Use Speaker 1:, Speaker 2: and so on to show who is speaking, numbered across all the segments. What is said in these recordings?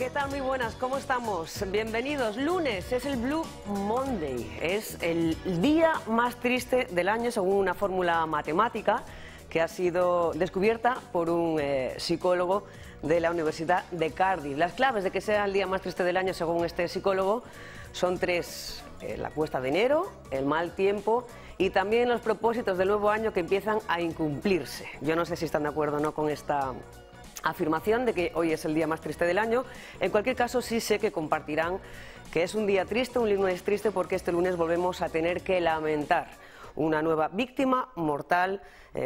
Speaker 1: ¿Qué tal? Muy buenas, ¿cómo estamos? Bienvenidos. Lunes es el Blue Monday, es el día más triste del año según una fórmula matemática que ha sido descubierta por un psicólogo de la Universidad de Cardiff. Las claves de que sea el día más triste del año según este psicólogo son tres: la cuesta de enero, el mal tiempo y también los propósitos del nuevo año que empiezan a incumplirse. Yo no sé si están de acuerdo o no con esta afirmación de que hoy es el día más triste del año. En cualquier caso, sí sé que compartirán que es un día triste, un lunes triste, porque este lunes volvemos a tener que lamentar una nueva víctima mortal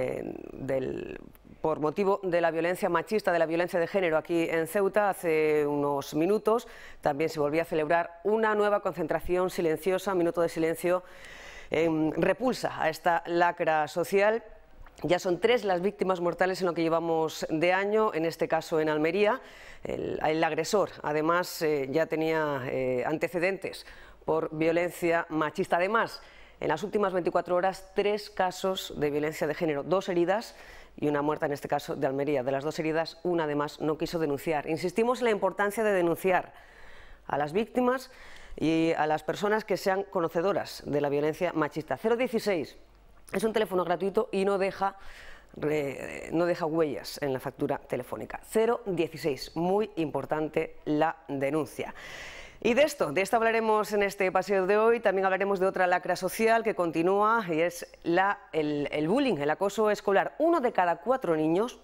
Speaker 1: por motivo de la violencia machista, de la violencia de género aquí en Ceuta. Hace unos minutos también se volvía a celebrar una nueva concentración silenciosa, minuto de silencio en repulsa a esta lacra social. Ya son 3 las víctimas mortales en lo que llevamos de año, en este caso en Almería. El agresor, además, ya tenía antecedentes por violencia machista. Además, en las últimas 24 horas, 3 casos de violencia de género, 2 heridas y una muerta, en este caso de Almería. De las 2 heridas, una además no quiso denunciar. Insistimos en la importancia de denunciar a las víctimas y a las personas que sean conocedoras de la violencia machista. 016. Es un teléfono gratuito y no deja huellas en la factura telefónica. 016, muy importante la denuncia. Y de esto hablaremos en este paseo de hoy. También hablaremos de otra lacra social que continúa y es el bullying, el acoso escolar. Uno de cada cuatro niños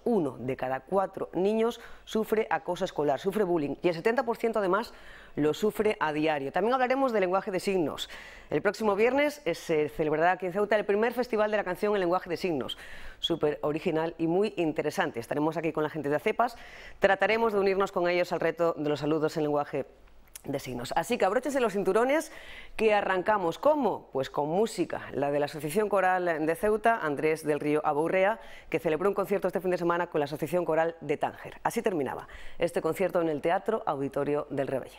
Speaker 1: sufre acoso escolar, sufre bullying, y el 70% además lo sufre a diario. También hablaremos del lenguaje de signos. El próximo viernes se celebrará aquí en Ceuta el primer festival de la canción en lenguaje de signos, súper original y muy interesante. Estaremos aquí con la gente de ACEPAS, trataremos de unirnos con ellos al reto de los saludos en lenguaje de signos. Así que abróchense los cinturones que arrancamos. ¿Cómo? Pues con música, la de la Asociación Coral de Ceuta, Andrés del Río Abaurrea, que celebró un concierto este fin de semana con la Asociación Coral de Tánger. Así terminaba este concierto en el Teatro Auditorio del Rebelle.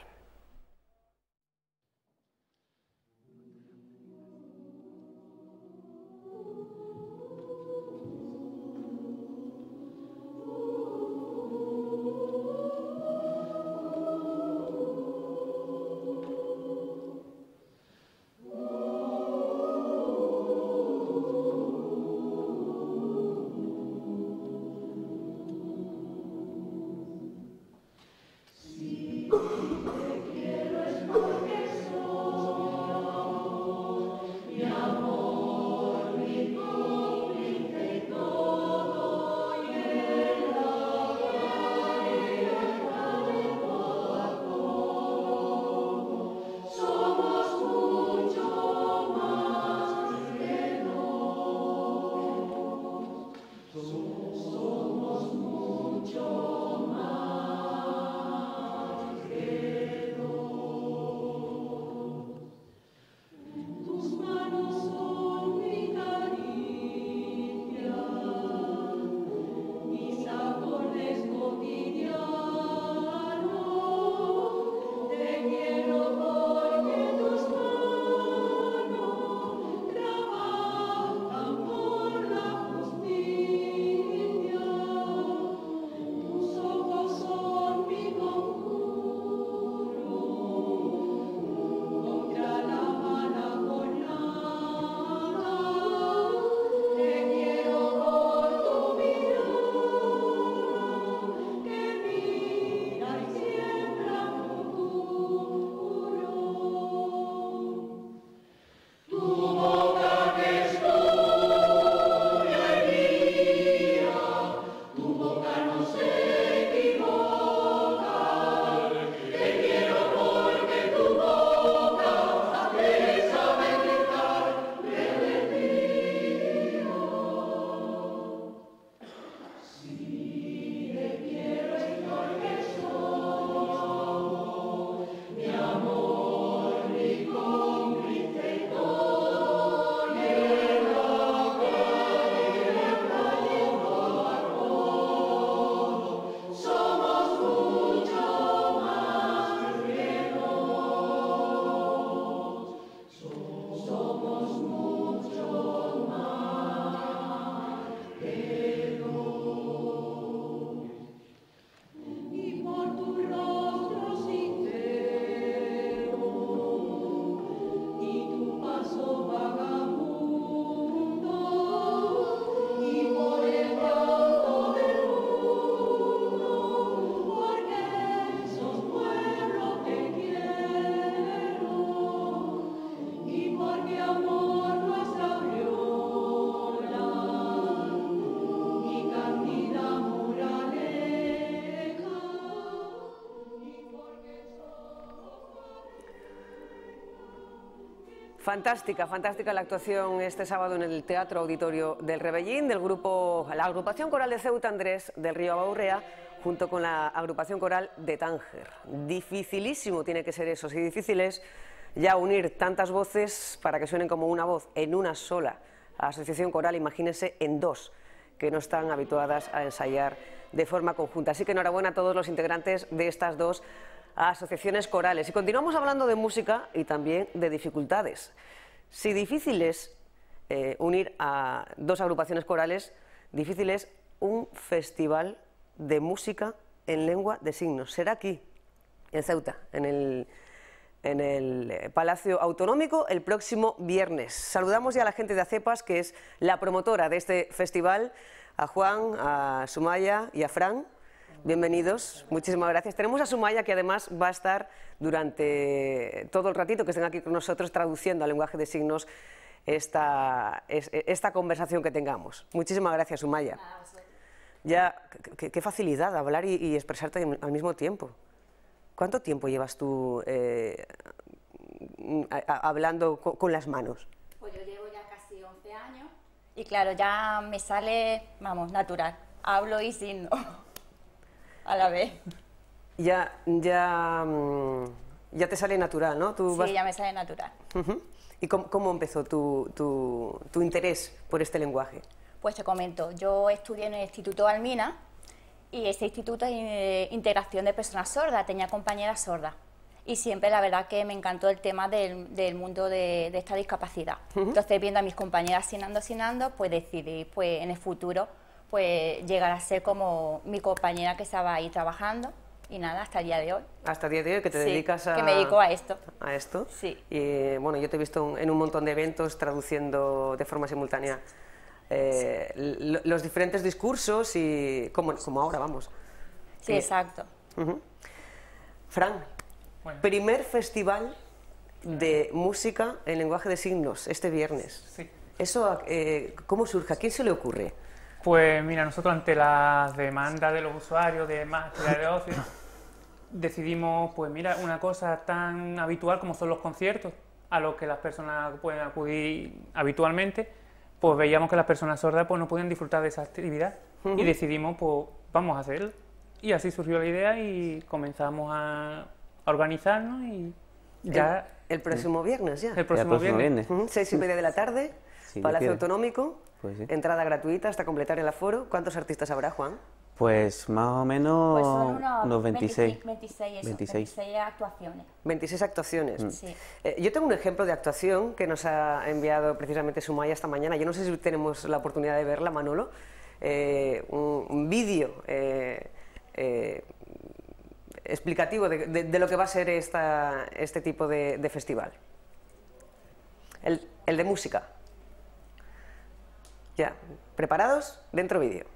Speaker 1: Fantástica, fantástica la actuación este sábado en el Teatro Auditorio del Rebellín del grupo, la agrupación coral de Ceuta Andrés del Río Abaurrea, junto con la agrupación coral de Tánger. Dificilísimo tiene que ser eso, si difícil es ya unir tantas voces para que suenen como una voz en una sola asociación coral, imagínense en dos, que no están habituadas a ensayar de forma conjunta. Así que enhorabuena a todos los integrantes de estas dos asociaciones corales. Y continuamos hablando de música y también de dificultades. Si difícil es unir a dos agrupaciones corales, difícil es un festival de música en lengua de signos. Será aquí, en Ceuta, en el Palacio Autonómico, el próximo viernes. Saludamos ya a la gente de ACEPAS, que es la promotora de este festival, a Juan, a Sumaya y a Fran. Bienvenidos, muchísimas gracias. Tenemos a Sumaya, que además va a estar durante todo el ratito que estén aquí con nosotros traduciendo al lenguaje de signos esta conversación que tengamos. Muchísimas gracias, Sumaya. Ya, qué facilidad hablar y expresarte al mismo tiempo. ¿Cuánto tiempo llevas tú hablando con las manos?
Speaker 2: Pues yo llevo ya casi 11 años y claro, ya me sale, vamos, natural. Hablo y signo a la vez.
Speaker 1: Ya te sale natural, ¿no?
Speaker 2: Sí, ya me sale natural.
Speaker 1: ¿Y cómo empezó tu interés por este lenguaje?
Speaker 2: Pues te comento, yo estudié en el Instituto Almina y ese instituto es integración de personas sordas, tenía compañeras sordas y siempre la verdad que me encantó el tema del mundo de esta discapacidad. Entonces viendo a mis compañeras sinando, pues decidí pues en el futuro pues llegar a ser como mi compañera que estaba ahí trabajando y nada, hasta el día de hoy.
Speaker 1: Hasta el día de hoy que te dedicas a...
Speaker 2: que me dedico a esto.
Speaker 1: ¿A esto?
Speaker 2: Sí.
Speaker 1: Y bueno, yo te he visto en un montón de eventos traduciendo de forma simultánea los diferentes discursos y como ahora, vamos.
Speaker 2: Sí, exacto.
Speaker 1: Fran, bueno. Primer festival de música en lenguaje de signos este viernes.
Speaker 3: Sí.
Speaker 1: ¿Eso cómo surge? ¿A quién se le ocurre?
Speaker 3: Pues mira, nosotros ante las demandas de los usuarios de más actividades de ocio decidimos, pues mira, una cosa tan habitual como son los conciertos, a los que las personas pueden acudir habitualmente, pues veíamos que las personas sordas pues no podían disfrutar de esa actividad y decidimos, pues vamos a hacerlo. Y así surgió la idea y comenzamos a organizarnos y ya...
Speaker 1: El próximo viernes ya.
Speaker 3: El próximo viernes.
Speaker 1: 6:30 de la tarde, sí, Palacio Autonómico,
Speaker 4: pues sí.
Speaker 1: Entrada gratuita hasta completar el aforo. ¿Cuántos artistas habrá, Juan?
Speaker 4: Pues más o menos
Speaker 2: pues son
Speaker 4: unos 26.
Speaker 2: 26 actuaciones.
Speaker 1: 26 actuaciones.
Speaker 2: Sí.
Speaker 1: Yo tengo un ejemplo de actuación que nos ha enviado precisamente Sumaya esta mañana. Yo no sé si tenemos la oportunidad de verla, Manolo. Un vídeo explicativo de lo que va a ser este tipo de festival. El de música. Ya, ¿preparados? Dentro vídeo.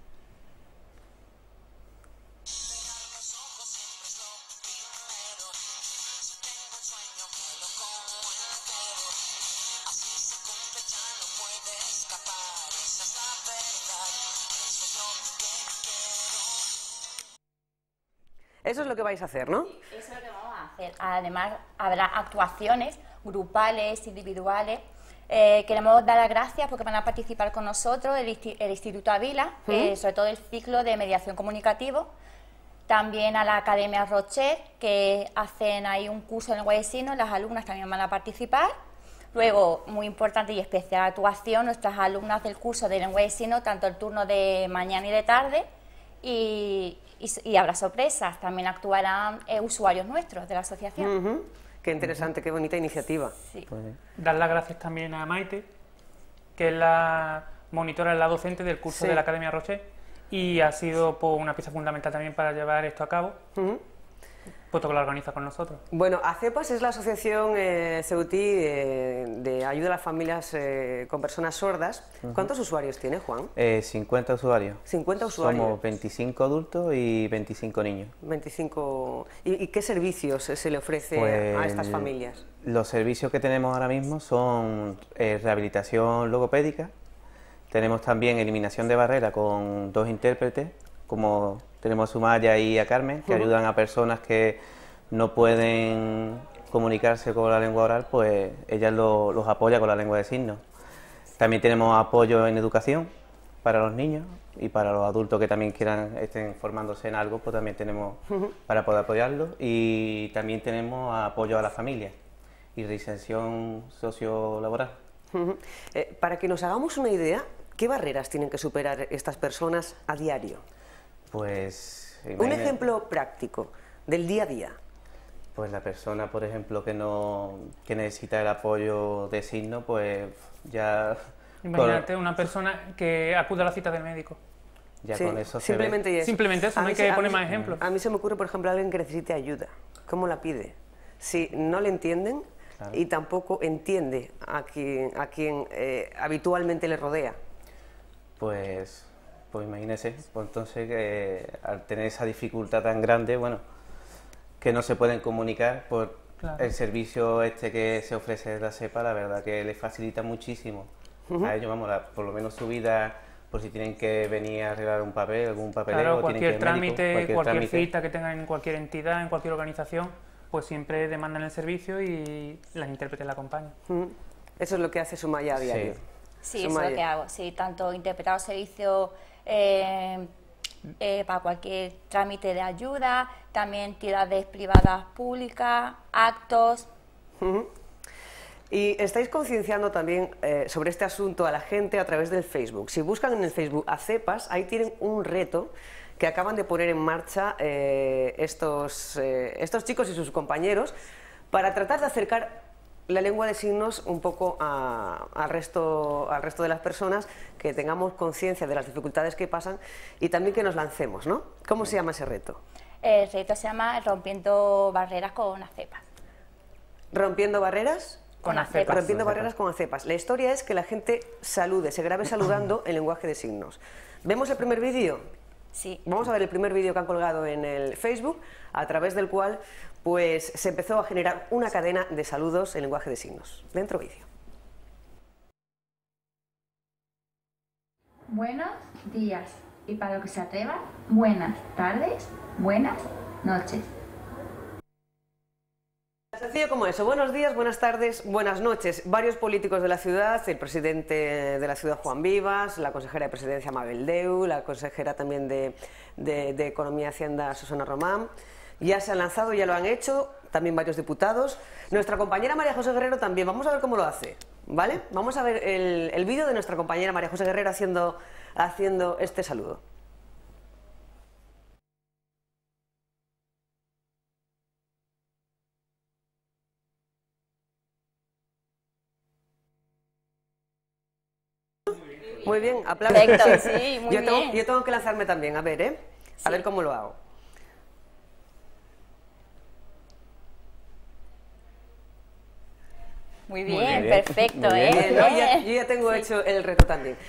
Speaker 1: Eso es lo que vais a hacer, ¿no?
Speaker 2: Sí, eso es lo que vamos a hacer. Además, habrá actuaciones grupales, individuales. Queremos dar las gracias porque van a participar con nosotros el Instituto Avila, sobre todo el ciclo de mediación comunicativo. También a la Academia Rocher, que hacen ahí un curso de lenguaje de signos, las alumnas también van a participar. Luego, muy importante y especial actuación, nuestras alumnas del curso de lenguaje de signos, tanto el turno de mañana y de tarde, y habrá sorpresas, también actuarán usuarios nuestros de la asociación.
Speaker 1: Qué interesante, qué bonita iniciativa.
Speaker 2: Sí.
Speaker 4: Pues,
Speaker 3: dar las gracias también a Maite, que es la monitora, la docente del curso de la Academia Rocher, y ha sido pues, una pieza fundamental también para llevar esto a cabo, puesto que lo organiza con nosotros.
Speaker 1: Bueno, ACEPAS es la asociación ceutí de ayuda a las familias con personas sordas. ¿Cuántos usuarios tiene, Juan?
Speaker 4: 50 usuarios.
Speaker 1: 50 usuarios.
Speaker 4: Somos 25 adultos y 25 niños.
Speaker 1: 25. ¿Y qué servicios se le ofrece
Speaker 4: Pues,
Speaker 1: a estas familias?
Speaker 4: Los servicios que tenemos ahora mismo son rehabilitación logopédica. Tenemos también eliminación de barrera con 2 intérpretes, como tenemos a Sumaya y a Carmen, que ayudan a personas que no pueden comunicarse con la lengua oral, pues ella los apoya con la lengua de signos. También tenemos apoyo en educación para los niños y para los adultos que también estén formándose en algo, pues también tenemos para poder apoyarlos. Y también tenemos apoyo a la familia y reinserción sociolaboral.
Speaker 1: Para que nos hagamos una idea, ¿qué barreras tienen que superar estas personas a diario?
Speaker 4: Pues...
Speaker 1: Un ejemplo práctico del día a día.
Speaker 4: Pues la persona, por ejemplo, que necesita el apoyo de signos, pues ya...
Speaker 3: Imagínate una persona que acude a la cita del médico.
Speaker 4: Ya
Speaker 1: Sí,
Speaker 4: con eso
Speaker 1: simplemente eso.
Speaker 3: Simplemente eso, no hay que poner más ejemplos.
Speaker 1: A mí se me ocurre, por ejemplo, alguien que necesite ayuda. ¿Cómo la pide? Si no le entienden y tampoco entiende a quien habitualmente le rodea.
Speaker 4: Pues imagínese, pues entonces que al tener esa dificultad tan grande, bueno, que no se pueden comunicar por el servicio que se ofrece de la SEPA, la verdad que les facilita muchísimo a ellos, vamos, por lo menos su vida, por si tienen que venir a arreglar un papel, algún papeleo,
Speaker 3: Claro,
Speaker 4: tienen que ir al médico,
Speaker 3: cualquier
Speaker 4: trámite.
Speaker 3: cita que tengan en cualquier entidad, en cualquier organización, pues siempre demandan el servicio y las intérpretes la acompañan.
Speaker 1: Eso es lo que hace Sumaya a diario.
Speaker 2: Sí, eso es lo que hago. Sí, tanto interpretar servicios para cualquier trámite de ayuda, también entidades privadas públicas, actos.
Speaker 1: Y estáis concienciando también sobre este asunto a la gente a través del Facebook. Si buscan en el Facebook a CEPAS, ahí tienen un reto que acaban de poner en marcha estos chicos y sus compañeros para tratar de acercar la lengua de signos un poco al resto de las personas, que tengamos conciencia de las dificultades que pasan y también que nos lancemos, ¿no? ¿Cómo se llama ese reto?
Speaker 2: El reto se llama Rompiendo Barreras con ACEPAS.
Speaker 1: ¿Rompiendo barreras?
Speaker 2: Con ACEPAS.
Speaker 1: Rompiendo barreras con ACEPAS. La historia es que la gente salude, se grabe saludando en lenguaje de signos. ¿Vemos el primer vídeo?
Speaker 2: Sí.
Speaker 1: Vamos a ver el primer vídeo que han colgado en el Facebook, a través del cual pues se empezó a generar una cadena de saludos en lenguaje de signos. Dentro vídeo.
Speaker 5: Buenos días y para lo que se atreva, buenas tardes, buenas noches.
Speaker 1: Sencillo como eso. Buenos días, buenas tardes, buenas noches. Varios políticos de la ciudad, el presidente de la ciudad Juan Vivas, la consejera de presidencia Mabel Deu, la consejera también de Economía y Hacienda Susana Román, ya se han lanzado, ya lo han hecho, también varios diputados. Nuestra compañera María José Guerrero también, vamos a ver cómo lo hace, ¿vale? Vamos a ver el vídeo de nuestra compañera María José Guerrero haciendo este saludo. Muy bien, aplausos.
Speaker 2: Perfecto, sí, muy bien.
Speaker 1: Yo tengo que lanzarme también, a ver, ¿eh? A ver cómo lo hago.
Speaker 2: Muy bien, perfecto,
Speaker 4: Muy
Speaker 2: ¿eh?
Speaker 1: Bien, ¿no? Yo ya tengo hecho el reto también.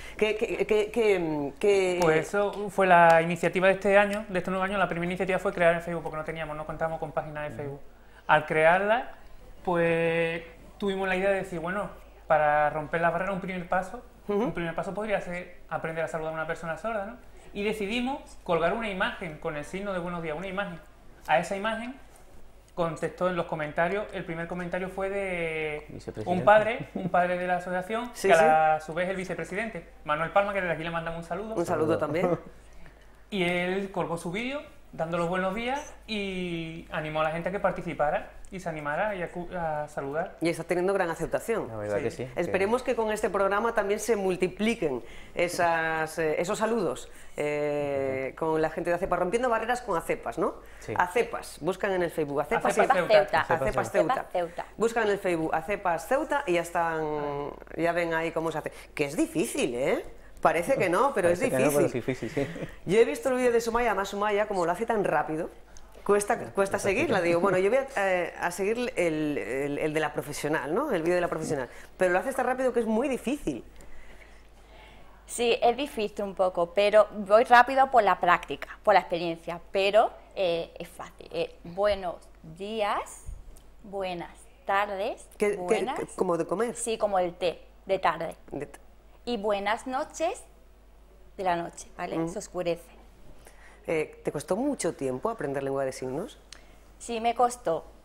Speaker 3: Pues eso fue la iniciativa de este año, de este nuevo año. La primera iniciativa fue crear el Facebook, porque no contábamos con página de Facebook. Al crearla, pues tuvimos la idea de decir, bueno, para romper la barrera, un primer paso podría ser aprender a saludar a una persona sorda, ¿no? Y decidimos colgar una imagen con el signo de buenos días, una imagen. A esa imagen contestó en los comentarios, el primer comentario fue de un padre de la asociación,
Speaker 1: Sí,
Speaker 3: que a su vez es el vicepresidente, Manuel Palma, que desde aquí le mandamos un saludo.
Speaker 1: Un saludo también.
Speaker 3: Y él colgó su vídeo dando los buenos días y animó a la gente a que participara y se animara a saludar.
Speaker 1: Y está teniendo gran aceptación.
Speaker 4: La verdad que sí.
Speaker 1: Esperemos que con este programa también se multipliquen esos saludos con la gente de ACEPAS, rompiendo barreras con ACEPAS, ¿no?
Speaker 4: Sí.
Speaker 1: ACEPAS, buscan en el Facebook ACEPAS
Speaker 2: Ceuta.
Speaker 1: ACEPAS Ceuta.
Speaker 2: Ceuta.
Speaker 1: Buscan en el Facebook ACEPAS Ceuta y ya ven ahí cómo se hace. Que es difícil, ¿eh? Parece que no, pero es
Speaker 4: Parece que
Speaker 1: difícil.
Speaker 4: no, pero es difícil, sí.
Speaker 1: Yo he visto el vídeo de Sumaya, además Sumaya, como lo hace tan rápido, cuesta seguirla. Digo, bueno, yo voy a seguir el de la profesional, ¿no? El vídeo de la profesional. Pero lo hace tan rápido que es muy difícil.
Speaker 2: Sí, es difícil un poco, pero voy rápido por la práctica, por la experiencia, pero es fácil. Buenos días, buenas tardes, buenas...
Speaker 1: ¿Como de comer?
Speaker 2: Sí, como el té, de tarde. Y buenas noches, de la noche, ¿vale? Se oscurece.
Speaker 1: ¿Te costó mucho tiempo aprender lengua de signos?
Speaker 2: Sí, me costó.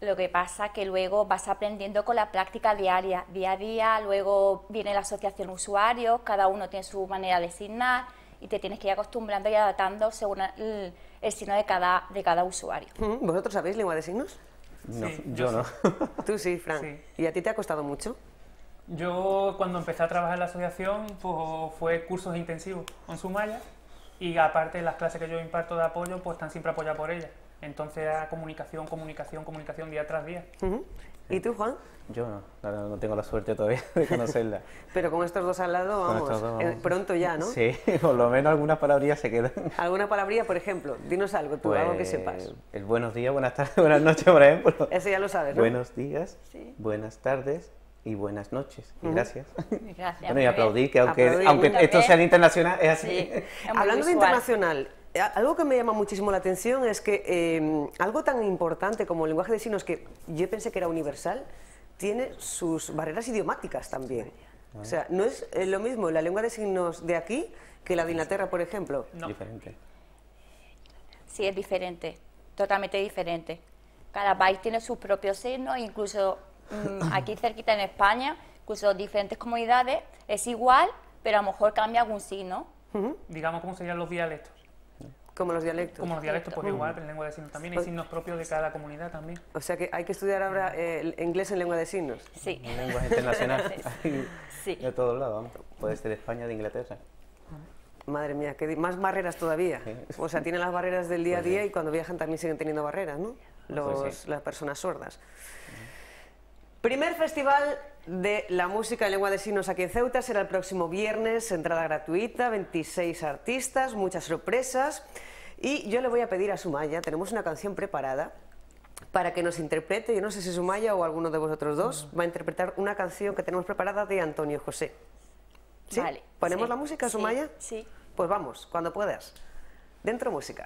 Speaker 2: Lo que pasa que luego vas aprendiendo con la práctica diaria, día a día, luego viene la asociación usuarios, cada uno tiene su manera de signar y te tienes que ir acostumbrando y adaptando según el signo de cada usuario.
Speaker 1: ¿Vosotros sabéis lengua de signos?
Speaker 4: No,
Speaker 3: Sí,
Speaker 4: yo no.
Speaker 1: Tú sí, Fran.
Speaker 3: Sí.
Speaker 1: ¿Y a ti te ha costado mucho?
Speaker 3: Yo cuando empecé a trabajar en la asociación pues, fue cursos intensivos con Sumaya y aparte las clases que yo imparto de apoyo pues están siempre apoyadas por ella. Entonces era comunicación, comunicación, comunicación día tras día.
Speaker 1: ¿Y tú, Juan?
Speaker 4: Yo no, no tengo la suerte todavía de conocerla.
Speaker 1: Pero con estos dos al lado,
Speaker 4: Con
Speaker 1: vamos,
Speaker 4: estos dos, vamos.
Speaker 1: pronto ya, ¿no?
Speaker 4: Sí, por lo menos algunas palabrillas se quedan.
Speaker 1: ¿Alguna palabría, por ejemplo? Dinos algo, tú, algo que sepas.
Speaker 4: El buenos días, buenas tardes, buenas noches, por ejemplo.
Speaker 1: Ese ya lo sabes, ¿no?
Speaker 4: Buenos días,
Speaker 2: Sí.
Speaker 4: buenas tardes y buenas noches. Y gracias.
Speaker 2: Gracias.
Speaker 4: Bueno, y
Speaker 2: muy
Speaker 4: aplaudir, que
Speaker 1: Aplaudir.
Speaker 4: aunque
Speaker 2: Muy
Speaker 4: esto
Speaker 2: bien.
Speaker 4: sea internacional, es así.
Speaker 2: bien. Sí, es muy
Speaker 1: Hablando de
Speaker 2: visual.
Speaker 1: internacional, algo que me llama muchísimo la atención es que algo tan importante como el lenguaje de signos, que yo pensé que era universal, tiene sus barreras idiomáticas también. O sea, no es lo mismo la lengua de signos de aquí que la de Inglaterra, por ejemplo.
Speaker 3: No.
Speaker 4: Diferente.
Speaker 2: Sí, es diferente, totalmente diferente. Cada país tiene sus propios signos, incluso aquí cerquita en España, incluso diferentes comunidades, es igual, pero a lo mejor cambia algún signo.
Speaker 3: Digamos cómo serían los dialectos.
Speaker 1: Como los dialectos.
Speaker 3: Como los dialectos, pues igual, pero en lengua de signos también. Hay signos propios de cada comunidad también.
Speaker 1: O sea que hay que estudiar ahora el inglés en lengua de signos.
Speaker 2: Sí.
Speaker 4: Un lenguaje internacional.
Speaker 2: Sí.
Speaker 4: De todos lados, vamos. Puede ser de España, de Inglaterra.
Speaker 1: Madre mía, más barreras todavía. O sea, tienen las barreras del día a
Speaker 4: Pues sí.
Speaker 1: día y cuando viajan también siguen teniendo barreras, ¿no?
Speaker 4: Pues sí.
Speaker 1: Las personas sordas. Primer festival de la música en lengua de signos aquí en Ceuta será el próximo viernes, entrada gratuita, 26 artistas, muchas sorpresas. Y yo le voy a pedir a Sumaya, tenemos una canción preparada para que nos interprete, yo no sé si Sumaya o alguno de vosotros dos va a interpretar una canción que tenemos preparada de Antonio José. ¿Sí?
Speaker 2: Vale.
Speaker 1: ¿Ponemos
Speaker 2: Sí.
Speaker 1: la música,
Speaker 2: Sí,
Speaker 1: Sumaya?
Speaker 2: sí.
Speaker 1: Pues vamos, cuando puedas. Dentro música.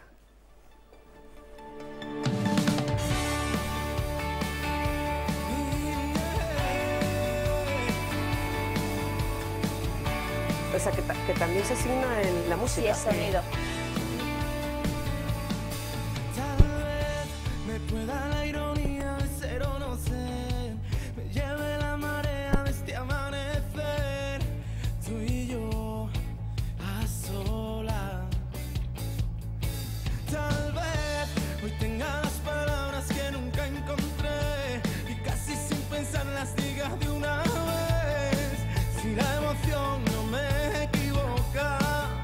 Speaker 1: O sea, que también se asigna en la
Speaker 2: Sí,
Speaker 1: música.
Speaker 2: el sonido.
Speaker 6: Tal vez me pueda la ironía de ser o no ser, me lleve la marea de este amanecer, tú y yo a solas. Tal vez hoy tenga las palabras que nunca encontré y casi sin pensar las diga de una vez. Si la emoción no me equivoca,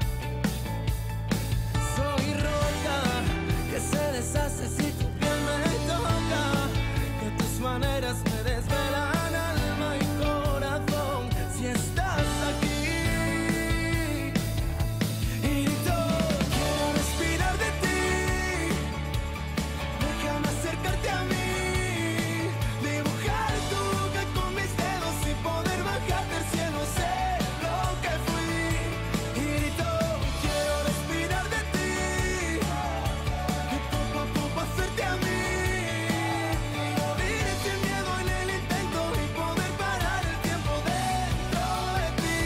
Speaker 6: soy roca que se deshace si tu piel me toca, que tus maneras me desvelan alma y corazón. Si estás aquí y quiero respirar de ti, déjame acercarte a mí, dibujar tu boca con mis dedos y poder bajarte al cielo. Sé lo que fui y quiero respirar de ti, y poco a poco hacerte a mí, vivir sin miedo en el intento y poder parar el tiempo dentro de ti.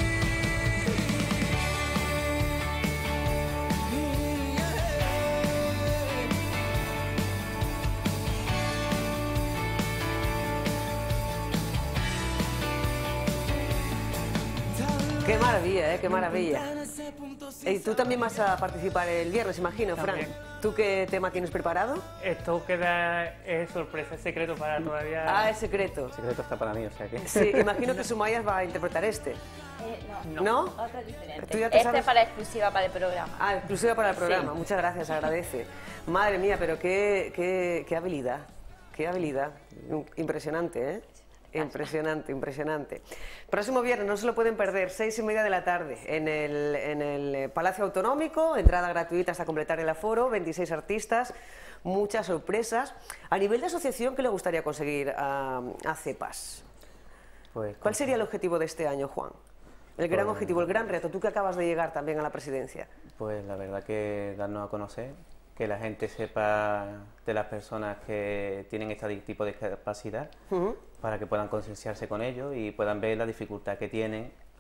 Speaker 1: Qué maravilla, qué maravilla. Y tú también vas a participar el viernes, imagino, Fran.
Speaker 3: También.
Speaker 1: ¿Tú qué tema tienes preparado?
Speaker 3: Esto queda es sorpresa, es secreto para todavía.
Speaker 1: Ah, es secreto.
Speaker 4: El secreto está para mí, o sea que...
Speaker 1: Sí, imagino que Sumaya va a interpretar este.
Speaker 2: No.
Speaker 1: ¿No?
Speaker 2: Otro diferente.
Speaker 1: ¿Tú ya te
Speaker 2: Este
Speaker 1: sabes?
Speaker 2: es para exclusiva para el programa.
Speaker 1: Ah, exclusiva para el programa.
Speaker 2: Sí.
Speaker 1: Muchas gracias, agradece. Madre mía, pero qué habilidad. Qué habilidad. Impresionante, ¿eh? Impresionante, impresionante. Próximo viernes, no se lo pueden perder, 6:30 de la tarde, en el Palacio Autonómico, entrada gratuita hasta completar el aforo, 26 artistas, muchas sorpresas. A nivel de asociación, ¿qué le gustaría conseguir a CEPAS?
Speaker 4: Pues,
Speaker 1: ¿Cuál sería el objetivo de este año, Juan? El gran
Speaker 4: Pues-
Speaker 1: objetivo, el gran reto, tú que acabas de llegar también a la presidencia.
Speaker 4: Pues la verdad que darnos a conocer, que la gente sepa de las personas que tienen este tipo de discapacidad, para que puedan concienciarse con ello y puedan ver la dificultad que tienen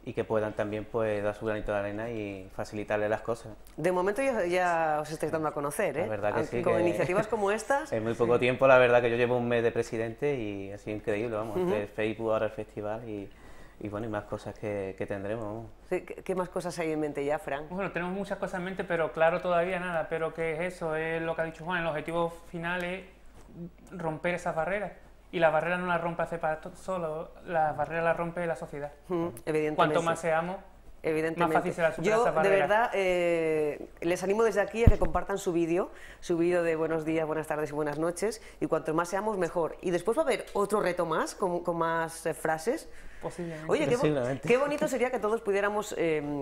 Speaker 4: y que puedan también pues dar su granito de arena y facilitarle las cosas.
Speaker 1: De momento ya os estáis dando a conocer, ¿eh?
Speaker 4: La verdad que sí.
Speaker 1: Con
Speaker 4: que
Speaker 1: iniciativas como estas.
Speaker 4: En muy poco tiempo, la verdad que yo llevo un mes de presidente y ha sido increíble, vamos, entre Facebook, ahora el festival y bueno, y más cosas que tendremos. Vamos.
Speaker 1: Sí, ¿qué más cosas hay en mente ya, Fran?
Speaker 3: Bueno, tenemos muchas cosas en mente, pero claro, todavía nada. Pero que es eso, es lo que ha dicho Juan, el objetivo final es romper esas barreras. Y la barrera no la rompe CEPA solo, la barrera la rompe la sociedad.
Speaker 1: Evidentemente.
Speaker 3: Cuanto más seamos, más fácil será superar
Speaker 1: Yo,
Speaker 3: esas
Speaker 1: de
Speaker 3: barreras.
Speaker 1: verdad, les animo desde aquí a que compartan su vídeo de buenos días, buenas tardes y buenas noches, y cuanto más seamos, mejor. Y después va a haber otro reto más, con más frases.
Speaker 3: Posiblemente.
Speaker 1: Oye,
Speaker 4: Posiblemente.
Speaker 1: qué bonito sería que todos pudiéramos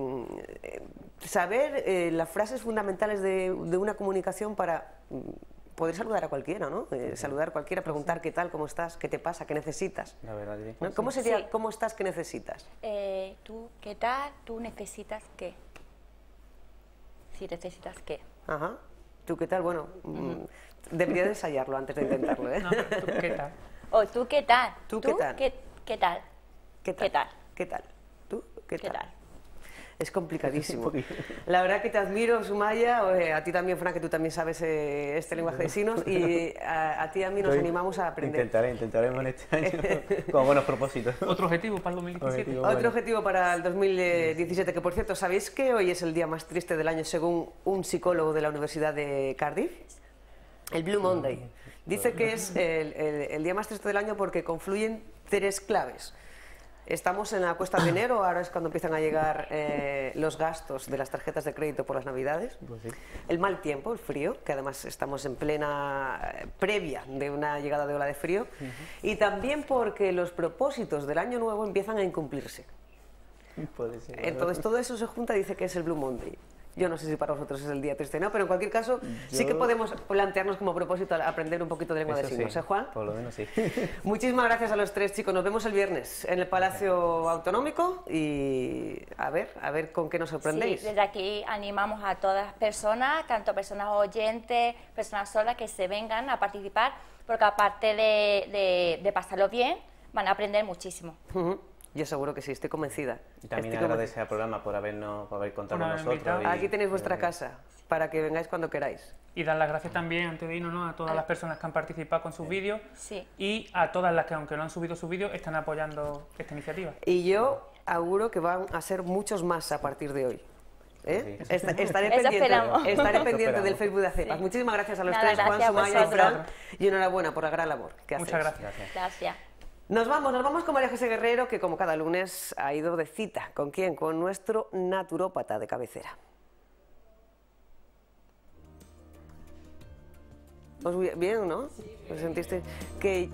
Speaker 1: saber las frases fundamentales de una comunicación para poder saludar a cualquiera, ¿no? Saludar a cualquiera, preguntar qué tal, cómo estás, qué te pasa, qué necesitas.
Speaker 4: La verdad que sí.
Speaker 1: ¿No? ¿Cómo sería,
Speaker 2: Sí.
Speaker 1: cómo estás, qué necesitas?
Speaker 2: ¿Tú qué tal? ¿Tú necesitas qué? Si necesitas qué.
Speaker 1: Ajá. ¿Tú qué tal? Bueno, debería de ensayarlo antes de intentarlo, ¿eh?
Speaker 3: No, pero tú, ¿qué tal?
Speaker 2: O ¿tú qué tal?
Speaker 1: ¿Tú qué tal?
Speaker 2: ¿Qué tal?
Speaker 1: ¿Qué tal?
Speaker 2: ¿Qué tal?
Speaker 1: ¿Qué tal? ¿Tú qué
Speaker 2: ¿Qué
Speaker 1: tal?
Speaker 2: tal?
Speaker 1: Es complicadísimo. La verdad que te admiro, Sumaya, a ti también, Fran, que tú también sabes este lenguaje de signos, y a ti y a mí nos animamos a aprender.
Speaker 4: Intentaremos en este año con buenos propósitos.
Speaker 3: Otro objetivo para el 2017.
Speaker 4: Objetivo.
Speaker 1: Otro
Speaker 4: Bueno.
Speaker 1: objetivo para el 2017, que por cierto, ¿sabéis que hoy es el día más triste del año según un psicólogo de la Universidad de Cardiff? El Blue Monday. Dice que es el día más triste del año porque confluyen 3 claves. Estamos en la cuesta de enero, ahora es cuando empiezan a llegar los gastos de las tarjetas de crédito por las Navidades.
Speaker 4: Pues sí.
Speaker 1: El mal tiempo, el frío, que además estamos en plena previa de una llegada de ola de frío. Y también porque los propósitos del año nuevo empiezan a incumplirse.
Speaker 4: Puede ser.
Speaker 1: Entonces todo eso se junta y dice que es el Blue Monday. Yo no sé si para vosotros es el día triste o no, pero en cualquier caso sí que podemos plantearnos como propósito aprender un poquito de lengua de
Speaker 4: Eso
Speaker 1: signos,
Speaker 4: sí,
Speaker 1: ¿eh, Juan?
Speaker 4: por lo menos sí.
Speaker 1: Muchísimas gracias a los 3, chicos. Nos vemos el viernes en el Palacio Autonómico y a ver con qué nos sorprendéis.
Speaker 2: Sí, desde aquí animamos a todas las personas, tanto personas oyentes, personas solas, que se vengan a participar, porque aparte de pasarlo bien, van a aprender muchísimo.
Speaker 1: Yo seguro que sí, estoy convencida.
Speaker 4: Y también
Speaker 1: Estoy
Speaker 4: agradecer al programa por haber contado con
Speaker 3: Por haber
Speaker 4: nosotros.
Speaker 3: invitado.
Speaker 1: Aquí tenéis vuestra casa para que vengáis cuando queráis.
Speaker 3: Y dar las gracias también, antes de irnos, ¿no?, a todas las personas que han participado con sus vídeos
Speaker 2: Sí.
Speaker 3: y a todas las que, aunque no han subido sus vídeos, están apoyando esta iniciativa.
Speaker 1: Y yo auguro que van a ser muchos más a partir de hoy. ¿Eh?
Speaker 4: Sí.
Speaker 1: Estaré
Speaker 2: Eso
Speaker 1: pendiente,
Speaker 2: esperamos.
Speaker 1: estaré
Speaker 4: Eso
Speaker 1: pendiente
Speaker 4: esperamos.
Speaker 1: del Facebook de ACEPAS.
Speaker 2: Sí.
Speaker 1: Muchísimas gracias a los
Speaker 2: Nada,
Speaker 1: 3, Juan,
Speaker 2: gracias a
Speaker 1: Sumaya y
Speaker 2: vosotros.
Speaker 1: Fran, y enhorabuena por la gran labor que hacéis.
Speaker 3: Muchas gracias.
Speaker 2: Gracias.
Speaker 1: Nos vamos con María José Guerrero, que como cada lunes ha ido de cita. ¿Con quién? Con nuestro naturópata de cabecera. ¿Os bien, no? ¿Os sentiste? Que...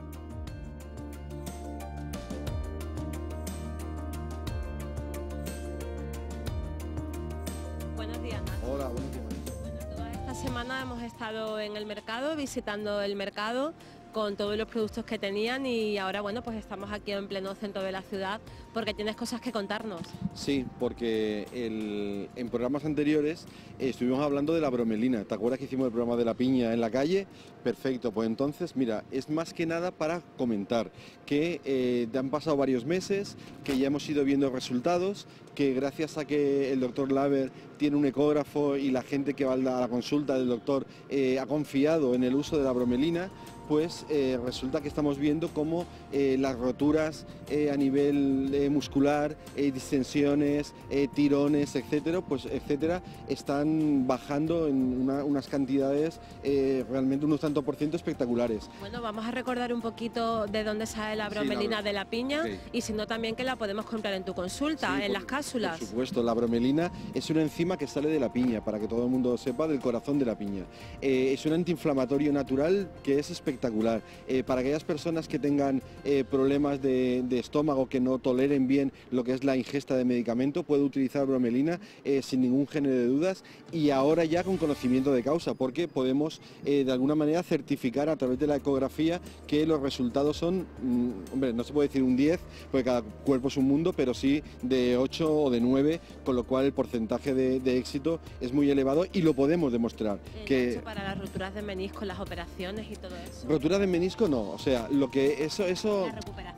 Speaker 7: Buenos días, Nacho.
Speaker 8: Hola, buenos días.
Speaker 7: Bueno, toda esta semana hemos estado en el mercado, visitando el mercado con todos los productos que tenían y ahora, bueno, pues estamos aquí en pleno centro de la ciudad porque tienes cosas que contarnos.
Speaker 8: Sí, porque en programas anteriores estuvimos hablando de la bromelina. ¿Te acuerdas que hicimos el programa de la piña en la calle? Perfecto, pues entonces, mira, es más que nada para comentar que han pasado varios meses, que ya hemos ido viendo resultados, que gracias a que el doctor Laver tiene un ecógrafo y la gente que va a la consulta del doctor ha confiado en el uso de la bromelina, pues resulta que estamos viendo cómo las roturas a nivel muscular, distensiones, tirones, etcétera, están bajando en unas cantidades realmente unos tantos por ciento espectaculares.
Speaker 7: Bueno, vamos a recordar un poquito de dónde sale la bromelina de la piña
Speaker 8: Ok.
Speaker 7: y si no también que la podemos comprar en tu consulta,
Speaker 8: Sí,
Speaker 7: en las cápsulas.
Speaker 8: Por supuesto, la bromelina es una enzima que sale de la piña, para que todo el mundo sepa, del corazón de la piña. Es un antiinflamatorio natural que es espectacular. Para aquellas personas que tengan problemas de estómago, que no toleren bien lo que es la ingesta de medicamento, puede utilizar bromelina sin ningún género de dudas y ahora ya con conocimiento de causa, porque podemos de alguna manera certificar a través de la ecografía que los resultados son, hombre, no se puede decir un 10, porque cada cuerpo es un mundo, pero sí de 8 o de 9, con lo cual el porcentaje de éxito es muy elevado y lo podemos demostrar.
Speaker 7: Nacho, para las roturas de menisco, las operaciones y todo eso.
Speaker 8: Rotura de menisco no, o sea, lo que eso
Speaker 7: La recuperación.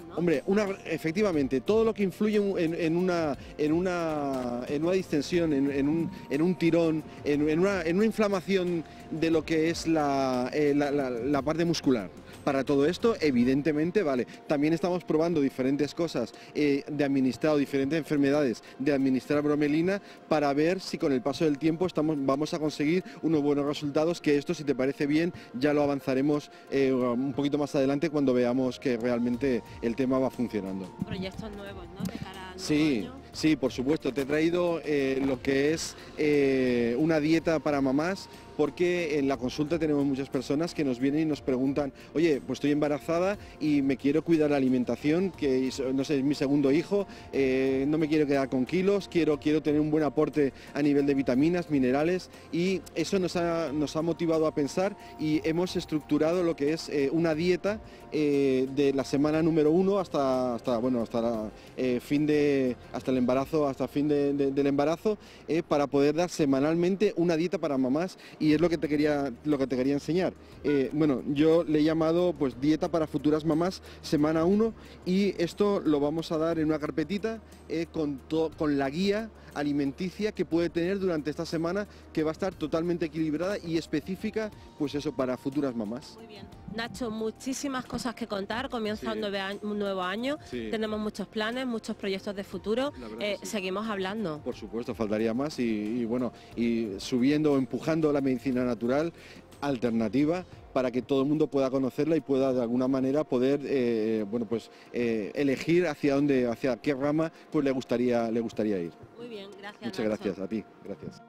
Speaker 7: ¿no?
Speaker 8: Hombre, efectivamente, todo lo que influye en una distensión, en un tirón, en una inflamación de lo que es la parte muscular. Para todo esto, evidentemente, vale. También estamos probando diferentes cosas de administrar, diferentes enfermedades de administrar bromelina para ver si con el paso del tiempo vamos a conseguir unos buenos resultados, que esto, si te parece bien, ya lo avanzaremos un poquito más adelante cuando veamos que realmente el tema va funcionando.
Speaker 7: Proyectos nuevos, ¿no? De cara al
Speaker 8: Sí,
Speaker 7: nuevo año.
Speaker 8: sí, por supuesto. Te he traído lo que es una dieta para mamás, porque en la consulta tenemos muchas personas que nos vienen y nos preguntan, oye, pues estoy embarazada y me quiero cuidar la alimentación, que no sé, es mi segundo hijo, no me quiero quedar con kilos, quiero tener un buen aporte a nivel de vitaminas, minerales, y eso nos ha motivado a pensar, y hemos estructurado lo que es una dieta de la semana número 1 hasta el embarazo, hasta fin del embarazo, para poder dar semanalmente una dieta para mamás, y es lo que te quería enseñar. Bueno, yo le he llamado pues dieta para futuras mamás, semana 1, y esto lo vamos a dar en una carpetita con la guía alimenticia que puede tener durante esta semana, que va a estar totalmente equilibrada y específica, pues eso, para futuras mamás.
Speaker 7: Muy bien. Nacho, muchísimas cosas que contar, comienza un nuevo año, tenemos muchos planes, muchos proyectos de futuro, seguimos hablando.
Speaker 8: Por supuesto, faltaría más, y bueno, y subiendo o empujando la medicina natural alternativa para que todo el mundo pueda conocerla y pueda de alguna manera poder elegir hacia qué rama pues le gustaría ir.
Speaker 7: Muy bien, gracias.
Speaker 8: Muchas
Speaker 7: Nacho.
Speaker 8: gracias a ti, gracias.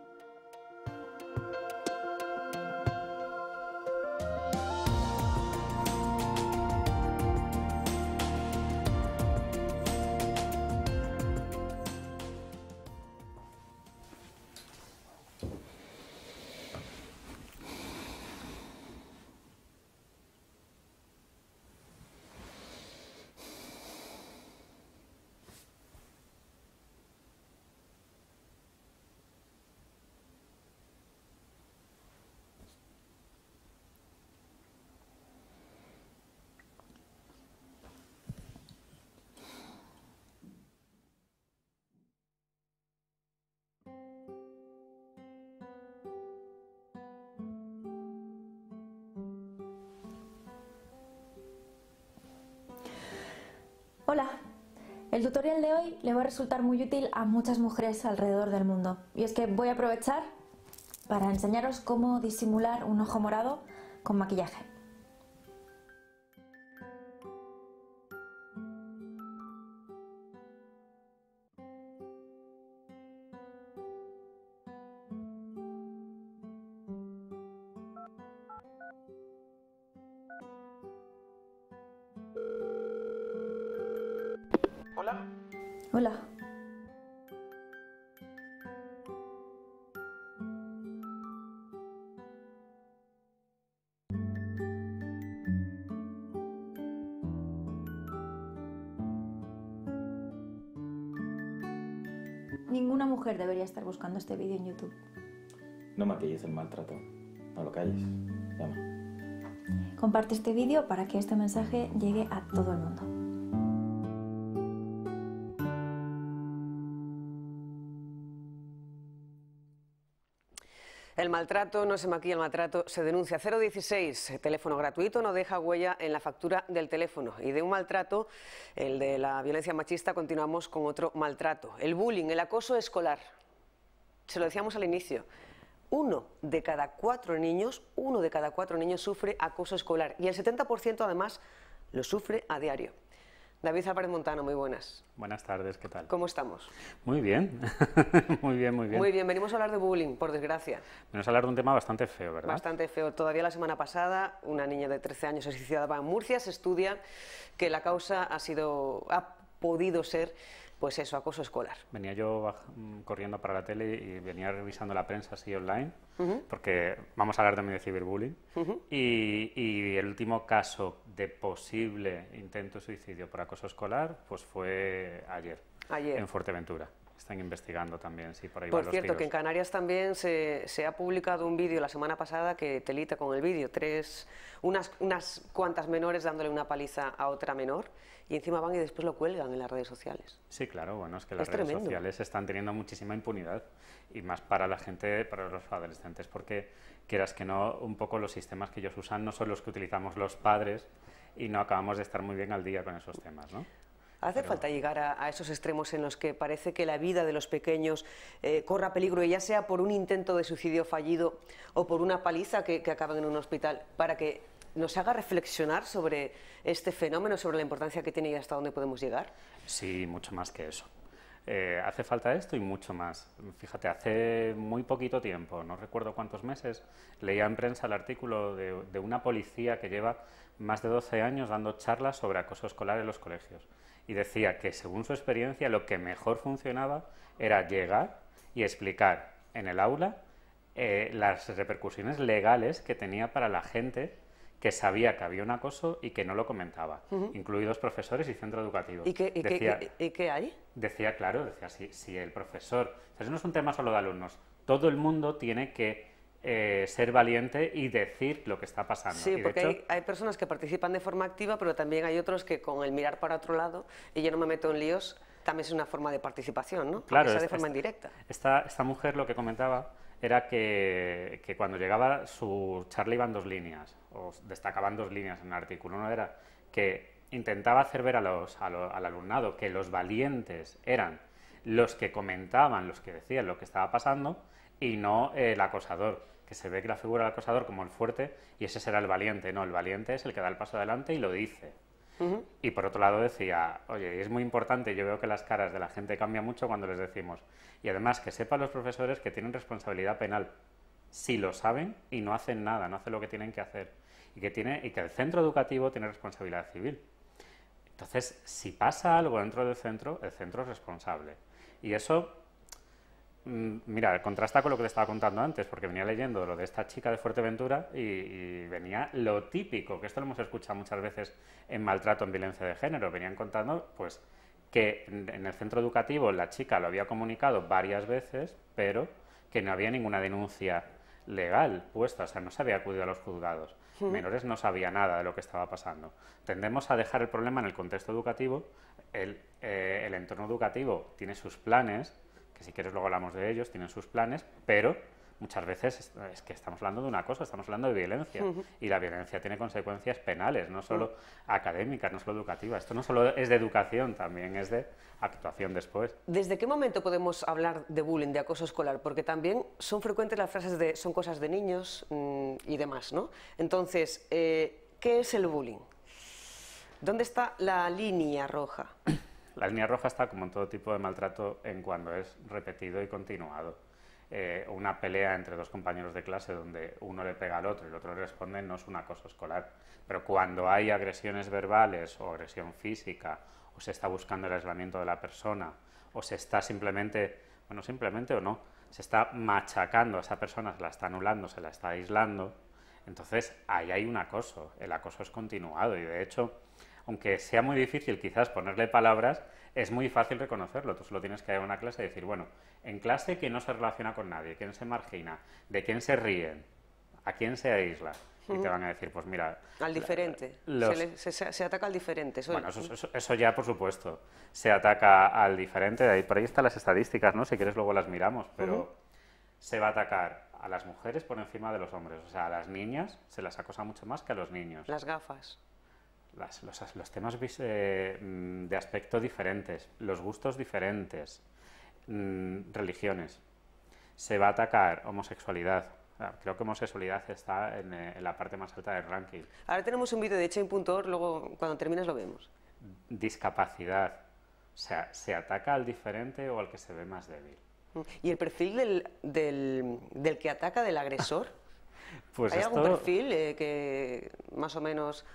Speaker 5: Hola, el tutorial de hoy le va a resultar muy útil a muchas mujeres alrededor del mundo, y es que voy a aprovechar para enseñaros cómo disimular un ojo morado con maquillaje.
Speaker 1: Hola.
Speaker 5: Hola. Ninguna mujer debería estar buscando este vídeo en YouTube.
Speaker 9: No maquilles el maltrato. No lo calles. Llama.
Speaker 5: Comparte este vídeo para que este mensaje llegue a todo el mundo.
Speaker 1: El maltrato, no se maquilla el maltrato, se denuncia. 016, teléfono gratuito, no deja huella en la factura del teléfono. Y de un maltrato, el de la violencia machista, continuamos con otro maltrato. El bullying, el acoso escolar. Se lo decíamos al inicio. Uno de cada cuatro niños sufre acoso escolar. Y el 70% además lo sufre a diario. David Álvarez Montano, muy buenas.
Speaker 10: Buenas tardes, ¿qué tal?
Speaker 1: ¿Cómo estamos?
Speaker 10: Muy bien, muy bien, muy bien.
Speaker 1: Muy bien, venimos a hablar de bullying, por desgracia.
Speaker 10: Venimos a hablar de un tema bastante feo, ¿verdad?
Speaker 1: Bastante feo. Todavía la semana pasada, una niña de 13 años se suicidaba en Murcia. Se estudia que la causa ha podido ser, pues eso, acoso escolar.
Speaker 10: Venía yo corriendo para la tele y venía revisando la prensa así online, porque vamos a hablar también de ciberbullying, y el último caso de posible intento de suicidio por acoso escolar pues fue ayer. En Fuerteventura. están investigando también, sí, por ahí
Speaker 1: Por
Speaker 10: van los
Speaker 1: cierto,
Speaker 10: tiros.
Speaker 1: que en Canarias también se ha publicado un vídeo la semana pasada que telita con el vídeo, unas cuantas menores dándole una paliza a otra menor y encima van y después lo cuelgan en las redes sociales.
Speaker 10: Sí, claro, bueno, es que las
Speaker 1: Es
Speaker 10: redes
Speaker 1: tremendo.
Speaker 10: sociales están teniendo muchísima impunidad y más para la gente, para los adolescentes, porque quieras que no, un poco los sistemas que ellos usan no son los que utilizamos los padres y no acabamos de estar muy bien al día con esos temas, ¿no?
Speaker 1: ¿Hace falta llegar a esos extremos en los que parece que la vida de los pequeños corra peligro, y ya sea por un intento de suicidio fallido o por una paliza que acaban en un hospital, para que nos haga reflexionar sobre este fenómeno, sobre la importancia que tiene y hasta dónde podemos llegar?
Speaker 10: Sí, mucho más que eso. Hace falta esto y mucho más. Fíjate, hace muy poquito tiempo, no recuerdo cuántos meses, leía en prensa el artículo de una policía que lleva más de 12 años dando charlas sobre acoso escolar en los colegios. Y decía que, según su experiencia, lo que mejor funcionaba era llegar y explicar en el aula las repercusiones legales que tenía para la gente que sabía que había un acoso y que no lo comentaba, incluidos profesores y centro educativo.
Speaker 1: ¿Y qué hay?
Speaker 10: Decía, claro, si el profesor... O sea, eso no es un tema solo de alumnos. Todo el mundo tiene que ser valiente y decir lo que está pasando.
Speaker 1: Sí,
Speaker 10: y de
Speaker 1: porque
Speaker 10: hecho,
Speaker 1: hay personas que participan de forma activa, pero también hay otros que con el mirar para otro lado y yo no me meto en líos, también es una forma de participación, ¿no?
Speaker 10: claro,
Speaker 1: Aunque sea de forma indirecta.
Speaker 10: Esta mujer lo que comentaba era que cuando llegaba su charla iban dos líneas, o destacaban dos líneas en el artículo. Uno era que intentaba hacer ver al alumnado que los valientes eran los que comentaban, los que decían lo que estaba pasando, y no el acosador, que se ve que la figura del acosador como el fuerte, y ese será el valiente. No, el valiente es el que da el paso adelante y lo dice. Y por otro lado decía, oye, es muy importante, yo veo que las caras de la gente cambian mucho cuando les decimos, y además que sepan los profesores que tienen responsabilidad penal, si lo saben y no hacen nada, no hacen lo que tienen que hacer, y que el centro educativo tiene responsabilidad civil. Entonces, si pasa algo dentro del centro, el centro es responsable. Y eso, mira, contrasta con lo que te estaba contando antes, porque venía leyendo lo de esta chica de Fuerteventura y venía lo típico, que esto lo hemos escuchado muchas veces en maltrato, en violencia de género. Venían contando, pues, que en el centro educativo la chica lo había comunicado varias veces, pero que no había ninguna denuncia legal puesta, o sea, no se había acudido a los juzgados. Menores no sabía nada de lo que estaba pasando. Tendemos a dejar el problema en el contexto educativo. El entorno educativo tiene sus planes, que si quieres luego hablamos de ellos, tienen sus planes, pero muchas veces es que estamos hablando de una cosa, estamos hablando de violencia, y la violencia tiene consecuencias penales, no solo académicas, no solo educativas. Esto no solo es de educación, también es de actuación después.
Speaker 1: ¿Desde qué momento podemos hablar de bullying, de acoso escolar? Porque también son frecuentes las frases de son cosas de niños y demás, ¿no? Entonces, ¿qué es el bullying? ¿Dónde está la línea roja?
Speaker 10: La línea roja está, como en todo tipo de maltrato, en cuando es repetido y continuado. Una pelea entre dos compañeros de clase donde uno le pega al otro y el otro le responde no es un acoso escolar. Pero cuando hay agresiones verbales o agresión física, o se está buscando el aislamiento de la persona, o se está simplemente, bueno, simplemente o no, se está machacando a esa persona, se la está anulando, se la está aislando, entonces ahí hay un acoso. El acoso es continuado y, de hecho, aunque sea muy difícil quizás ponerle palabras, es muy fácil reconocerlo. Tú solo tienes que ir a una clase y decir, bueno, en clase, ¿quién no se relaciona con nadie? ¿Quién se margina? ¿De quién se ríen? ¿A quién se aísla? Y te van a decir, pues mira...
Speaker 1: Al diferente. Se ataca al diferente.
Speaker 10: Bueno, eso ya, por supuesto. Se ataca al diferente. Por ahí están las estadísticas, ¿no? Si quieres luego las miramos. Pero se va a atacar a las mujeres por encima de los hombres. O sea, a las niñas se las acosa mucho más que a los niños.
Speaker 1: Las gafas.
Speaker 10: Los temas de aspecto diferentes, los gustos diferentes, religiones. Se va a atacar homosexualidad. Creo que homosexualidad está en la parte más alta del ranking.
Speaker 1: Ahora tenemos un vídeo de Chain.org, luego cuando termines lo vemos.
Speaker 10: Discapacidad. O sea, se ataca al diferente o al que se ve más débil.
Speaker 1: ¿Y el perfil del que ataca, del agresor?
Speaker 10: Pues
Speaker 1: ¿Hay algún perfil que más o menos...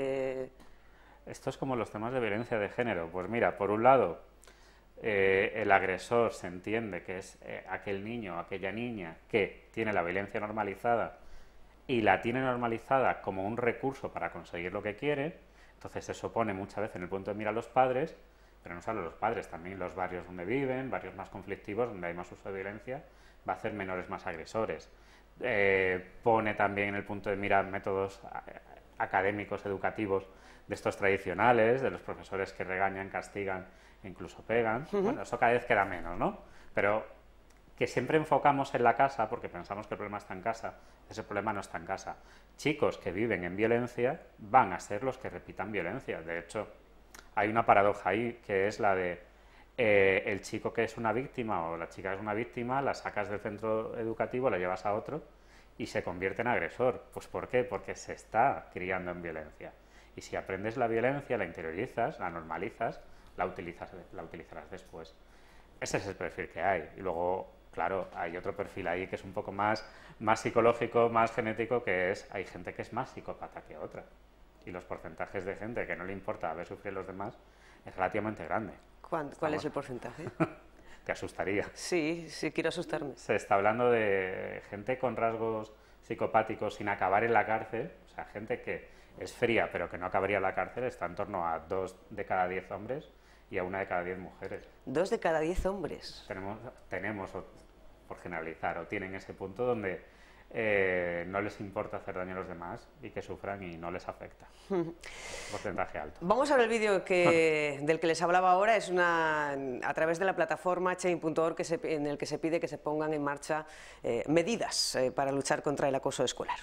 Speaker 10: Esto es como los temas de violencia de género. Pues mira, por un lado, el agresor se entiende que es aquel niño o aquella niña que tiene la violencia normalizada y la tiene normalizada como un recurso para conseguir lo que quiere. Entonces eso pone muchas veces en el punto de mira a los padres, pero no solo los padres, también los barrios donde viven, barrios más conflictivos, donde hay más uso de violencia, va a hacer menores más agresores. Pone también en el punto de mira métodos académicos, educativos, de estos tradicionales, de los profesores que regañan, castigan e incluso pegan. Bueno, eso cada vez queda menos, ¿no? Pero que siempre enfocamos en la casa, porque pensamos que el problema está en casa, ese problema no está en casa. Chicos que viven en violencia van a ser los que repitan violencia. De hecho, hay una paradoja ahí, que es la de el chico que es una víctima o la chica que es una víctima, la sacas del centro educativo, la llevas a otro y se convierte en agresor. Pues ¿por qué? Porque se está criando en violencia. Y si aprendes la violencia, la interiorizas, la normalizas, la utilizarás después. Ese es el perfil que hay. Y luego, claro, hay otro perfil ahí que es un poco más psicológico, más genético, que es, hay gente que es más psicópata que otra. Y los porcentajes de gente que no le importa ver sufrir a los demás es relativamente grande.
Speaker 1: ¿Cuál es el porcentaje?
Speaker 10: Te asustaría.
Speaker 1: Sí, sí, quiero asustarme.
Speaker 10: Se está hablando de gente con rasgos psicopáticos sin acabar en la cárcel, o sea, gente que es fría pero que no acabaría en la cárcel, está en torno a 2 de cada 10 hombres y a 1 de cada 10 mujeres.
Speaker 1: 2 de cada 10 hombres.
Speaker 10: Tenemos por generalizar, o tienen ese punto donde no les importa hacer daño a los demás y que sufran y no les afecta. Porcentaje alto.
Speaker 1: Vamos a ver el vídeo del que les hablaba ahora. Es a través de la plataforma change.org en el que se pide que se pongan en marcha medidas para luchar contra el acoso escolar.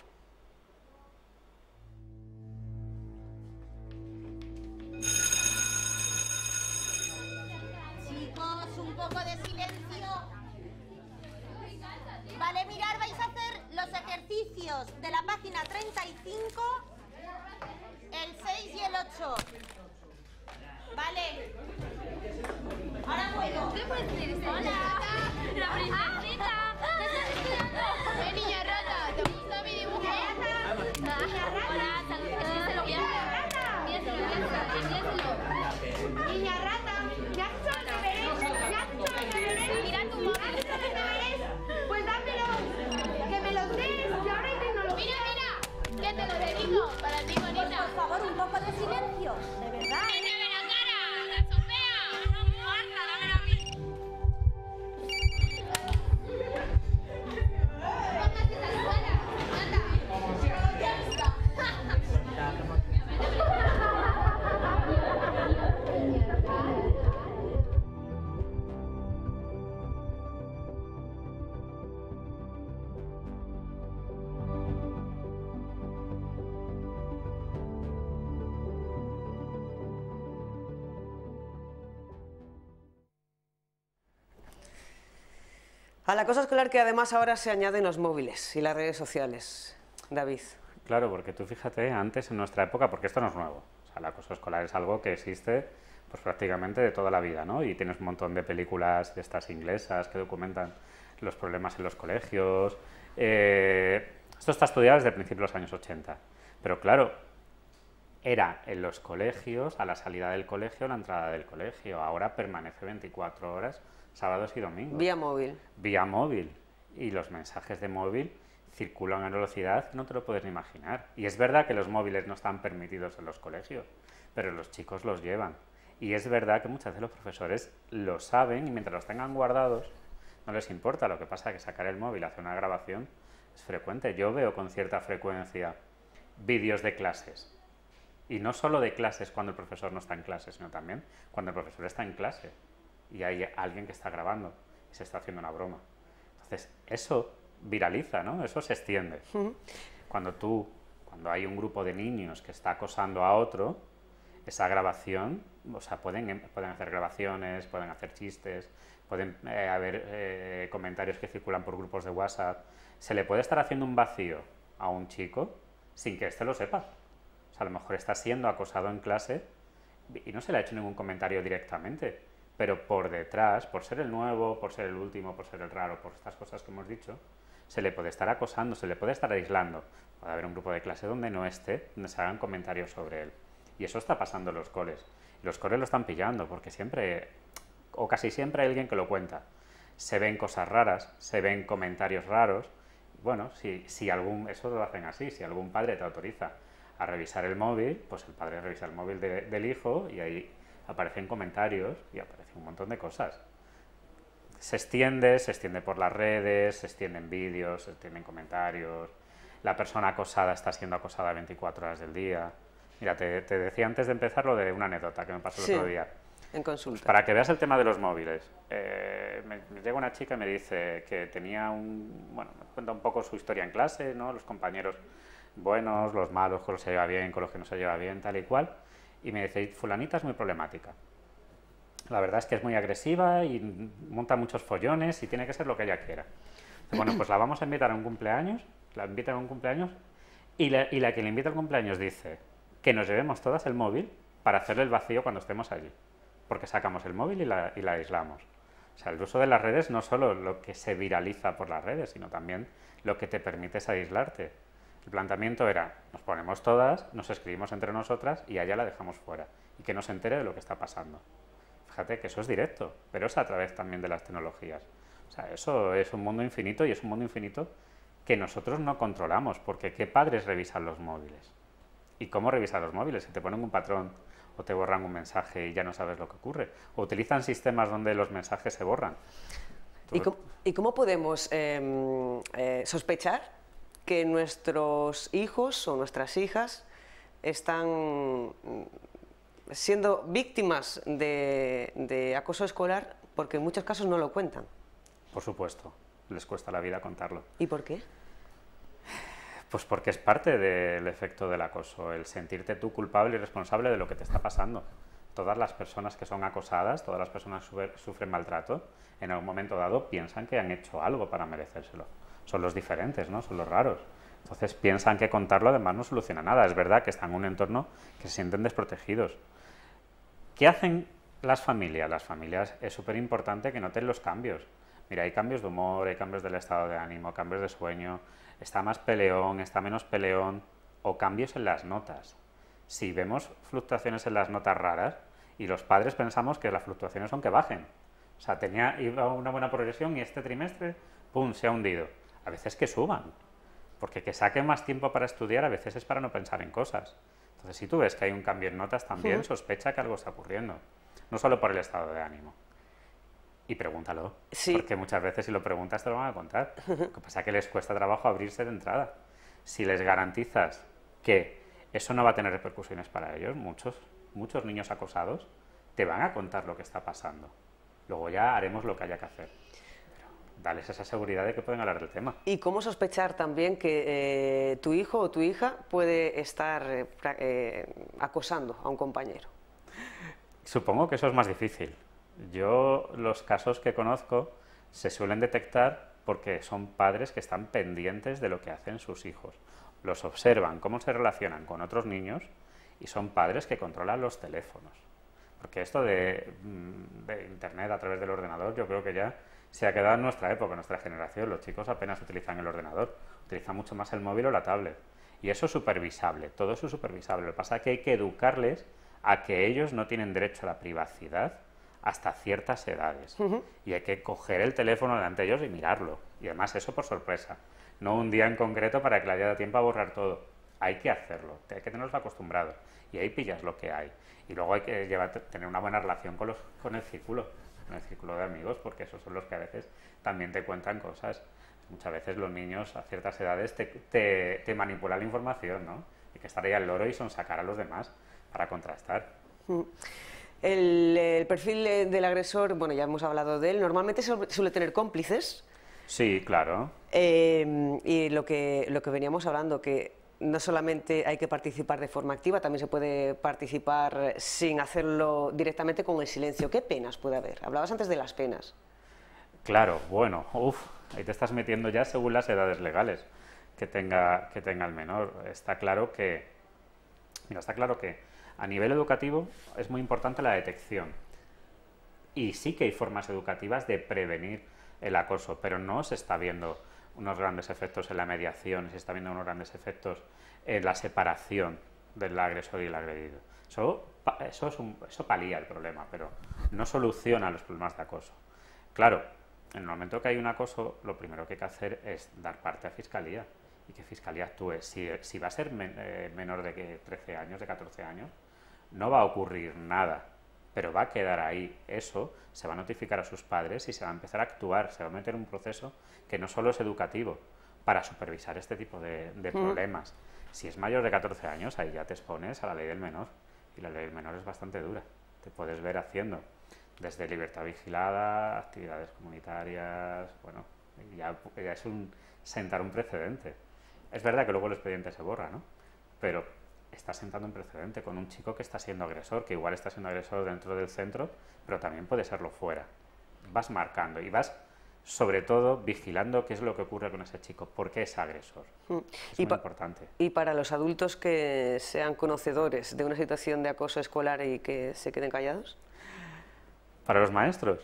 Speaker 11: Chicos, un poco de silencio. Vale, mirar, vais a hacer los ejercicios de la página 35, el 6 y el 8. Vale. Ahora puedo. ¿Qué puedes decir? Hola. La princesita. ¿Qué estás estudiando? Niña rata, ¿te gusta mi dibujo? Niña rata. Hola, saludos. Niña rata, ya has hecho los deberes. Ya has hecho los deberes. Mira tu móvil. ¿Has hecho los deberes? Pues dámelos. Que me los des. Que ahora hay tecnología. Mira, que te lo dedico para ti, bonita. Por favor, un poco de silencio. De verdad. ¡Dame la cara! ¡La chopea! ¡No muerta! ¡Dámela a mí! Póngase esa escuela. Anda. Ya está.
Speaker 1: Al acoso escolar que además ahora se añaden los móviles y las redes sociales. David.
Speaker 10: Claro, porque tú fíjate, antes en nuestra época, porque esto no es nuevo, o sea, el acoso escolar es algo que existe pues prácticamente de toda la vida, ¿no? Y tienes un montón de películas de estas inglesas que documentan los problemas en los colegios. Esto está estudiado desde principios de los años 80, pero claro, era en los colegios, a la salida del colegio, a la entrada del colegio. Ahora permanece 24 horas, sábados y domingos.
Speaker 1: Vía móvil.
Speaker 10: Vía móvil. Y los mensajes de móvil circulan a velocidad que no te lo puedes ni imaginar. Y es verdad que los móviles no están permitidos en los colegios, pero los chicos los llevan. Y es verdad que muchas veces los profesores lo saben y mientras los tengan guardados no les importa. Lo que pasa es que sacar el móvil, hacer una grabación, es frecuente. Yo veo con cierta frecuencia vídeos de clases. Y no solo de clases cuando el profesor no está en clase, sino también cuando el profesor está en clase y hay alguien que está grabando y se está haciendo una broma. Entonces, eso viraliza, ¿no? Eso se extiende. Cuando hay un grupo de niños que está acosando a otro, esa grabación, o sea, pueden hacer grabaciones, pueden hacer chistes, pueden haber comentarios que circulan por grupos de WhatsApp. Se le puede estar haciendo un vacío a un chico sin que éste lo sepa. O sea, a lo mejor está siendo acosado en clase y no se le ha hecho ningún comentario directamente, pero por detrás, por ser el nuevo, por ser el último, por ser el raro, por estas cosas que hemos dicho, se le puede estar acosando, se le puede estar aislando. Puede haber un grupo de clase donde no esté, donde se hagan comentarios sobre él. Y eso está pasando en los coles. Y los coles lo están pillando porque siempre, o casi siempre hay alguien que lo cuenta. Se ven cosas raras, se ven comentarios raros. Bueno, eso lo hacen así, si algún padre te autoriza a revisar el móvil, pues el padre revisa el móvil del hijo y ahí aparecen comentarios y aparece un montón de cosas. Se extiende por las redes, se extienden vídeos, se extienden comentarios. La persona acosada está siendo acosada 24 horas del día. Mira, te decía antes de empezar lo de una anécdota que me pasó el otro día.
Speaker 1: En consulta.
Speaker 10: Para que veas el tema de los móviles. Me llega una chica y me dice que tenía bueno, me cuenta un poco su historia en clase, ¿no? Los compañeros buenos, los malos, con los que se lleva bien, con los que no se lleva bien, tal y cual. Y me dice, fulanita es muy problemática. La verdad es que es muy agresiva y monta muchos follones y tiene que ser lo que ella quiera. Bueno, pues la vamos a invitar a un cumpleaños, la invitan a un cumpleaños y la que le invita al cumpleaños dice que nos llevemos todas el móvil para hacerle el vacío cuando estemos allí. Porque sacamos el móvil y la aislamos. O sea, el uso de las redes no solo lo que se viraliza por las redes, sino también lo que te permite es aislarte. El planteamiento era, nos ponemos todas, nos escribimos entre nosotras y allá la dejamos fuera. Y que no se entere de lo que está pasando. Fíjate que eso es directo, pero es a través también de las tecnologías. O sea, eso es un mundo infinito y es un mundo infinito que nosotros no controlamos, porque ¿qué padres revisan los móviles? ¿Y cómo revisan los móviles? Si te ponen un patrón o te borran un mensaje y ya no sabes lo que ocurre. O utilizan sistemas donde los mensajes se borran.
Speaker 1: ¿Y cómo podemos sospechar que nuestros hijos o nuestras hijas están siendo víctimas de acoso escolar porque en muchos casos no lo cuentan?
Speaker 10: Por supuesto, les cuesta la vida contarlo.
Speaker 1: ¿Y por qué?
Speaker 10: Pues porque es parte del efecto del acoso, el sentirte tú culpable y responsable de lo que te está pasando. Todas las personas que son acosadas, todas las personas que sufren maltrato, en algún momento dado piensan que han hecho algo para merecérselo. Son los diferentes, ¿no? Son los raros. Entonces piensan que contarlo además no soluciona nada. Es verdad que están en un entorno que se sienten desprotegidos. ¿Qué hacen las familias? Las familias es súper importante que noten los cambios. Mira, hay cambios de humor, hay cambios del estado de ánimo, cambios de sueño, está más peleón, está menos peleón, o cambios en las notas. Si vemos fluctuaciones en las notas raras, y los padres pensamos que las fluctuaciones son que bajen. O sea, iba una buena progresión y este trimestre, ¡pum!, se ha hundido. A veces que suban, porque que saquen más tiempo para estudiar a veces es para no pensar en cosas. Entonces, si tú ves que hay un cambio en notas, también sospecha que algo está ocurriendo. No solo por el estado de ánimo. Y pregúntalo, porque muchas veces si lo preguntas te lo van a contar. Lo que pasa es que les cuesta trabajo abrirse de entrada. Si les garantizas que eso no va a tener repercusiones para ellos, muchos niños acosados te van a contar lo que está pasando. Luego ya haremos lo que haya que hacer. Pero dales esa seguridad de que pueden hablar del tema.
Speaker 1: ¿Y cómo sospechar también que tu hijo o tu hija puede estar acosando a un compañero?
Speaker 10: Supongo que eso es más difícil. Yo, los casos que conozco se suelen detectar porque son padres que están pendientes de lo que hacen sus hijos. Los observan, cómo se relacionan con otros niños y son padres que controlan los teléfonos. Porque esto de Internet a través del ordenador yo creo que ya se ha quedado en nuestra época, en nuestra generación. Los chicos apenas utilizan el ordenador, utilizan mucho más el móvil o la tablet. Y eso es supervisable, todo eso es supervisable. Lo que pasa es que hay que educarles a que ellos no tienen derecho a la privacidad hasta ciertas edades. Y hay que coger el teléfono delante de ellos y mirarlo. Y además eso por sorpresa. No un día en concreto para que le haya tiempo a borrar todo. Hay que hacerlo, hay que tenerlos acostumbrados. Y ahí pillas lo que hay. Y luego hay que tener una buena relación con el círculo de amigos, porque esos son los que a veces también te cuentan cosas. Muchas veces los niños a ciertas edades te manipulan la información, ¿no? Hay que estar ahí al loro y sonsacar a los demás para contrastar.
Speaker 1: El perfil del agresor, bueno, ya hemos hablado de él, normalmente suele tener cómplices.
Speaker 10: Sí, claro.
Speaker 1: Y lo que veníamos hablando, que no solamente hay que participar de forma activa, también se puede participar sin hacerlo directamente con el silencio. ¿Qué penas puede haber? Hablabas antes de las penas.
Speaker 10: Claro, bueno, ahí te estás metiendo ya según las edades legales que tenga el menor. Está claro que a nivel educativo es muy importante la detección. Y sí que hay formas educativas de prevenir el acoso, pero no se está viendo unos grandes efectos en la mediación, se está viendo unos grandes efectos en la separación del agresor y el agredido. Eso palía el problema, pero no soluciona los problemas de acoso. Claro, en el momento que hay un acoso, lo primero que hay que hacer es dar parte a Fiscalía y que Fiscalía actúe. Si va a ser menor de 13 años, de 14 años, no va a ocurrir nada, pero va a quedar ahí eso, se va a notificar a sus padres y se va a empezar a actuar, se va a meter en un proceso que no solo es educativo, para supervisar este tipo de problemas. Si es mayor de 14 años, ahí ya te expones a la ley del menor, y la ley del menor es bastante dura. Te puedes ver haciendo desde libertad vigilada, actividades comunitarias, bueno, ya es sentar un precedente. Es verdad que luego el expediente se borra, ¿no? Pero está sentando un precedente con un chico que está siendo agresor, que igual está siendo agresor dentro del centro, pero también puede serlo fuera. Vas marcando y vas, sobre todo, vigilando qué es lo que ocurre con ese chico, por qué es agresor. Es muy importante.
Speaker 1: Y para los adultos que sean conocedores de una situación de acoso escolar y que se queden callados.
Speaker 10: ¿Para los maestros?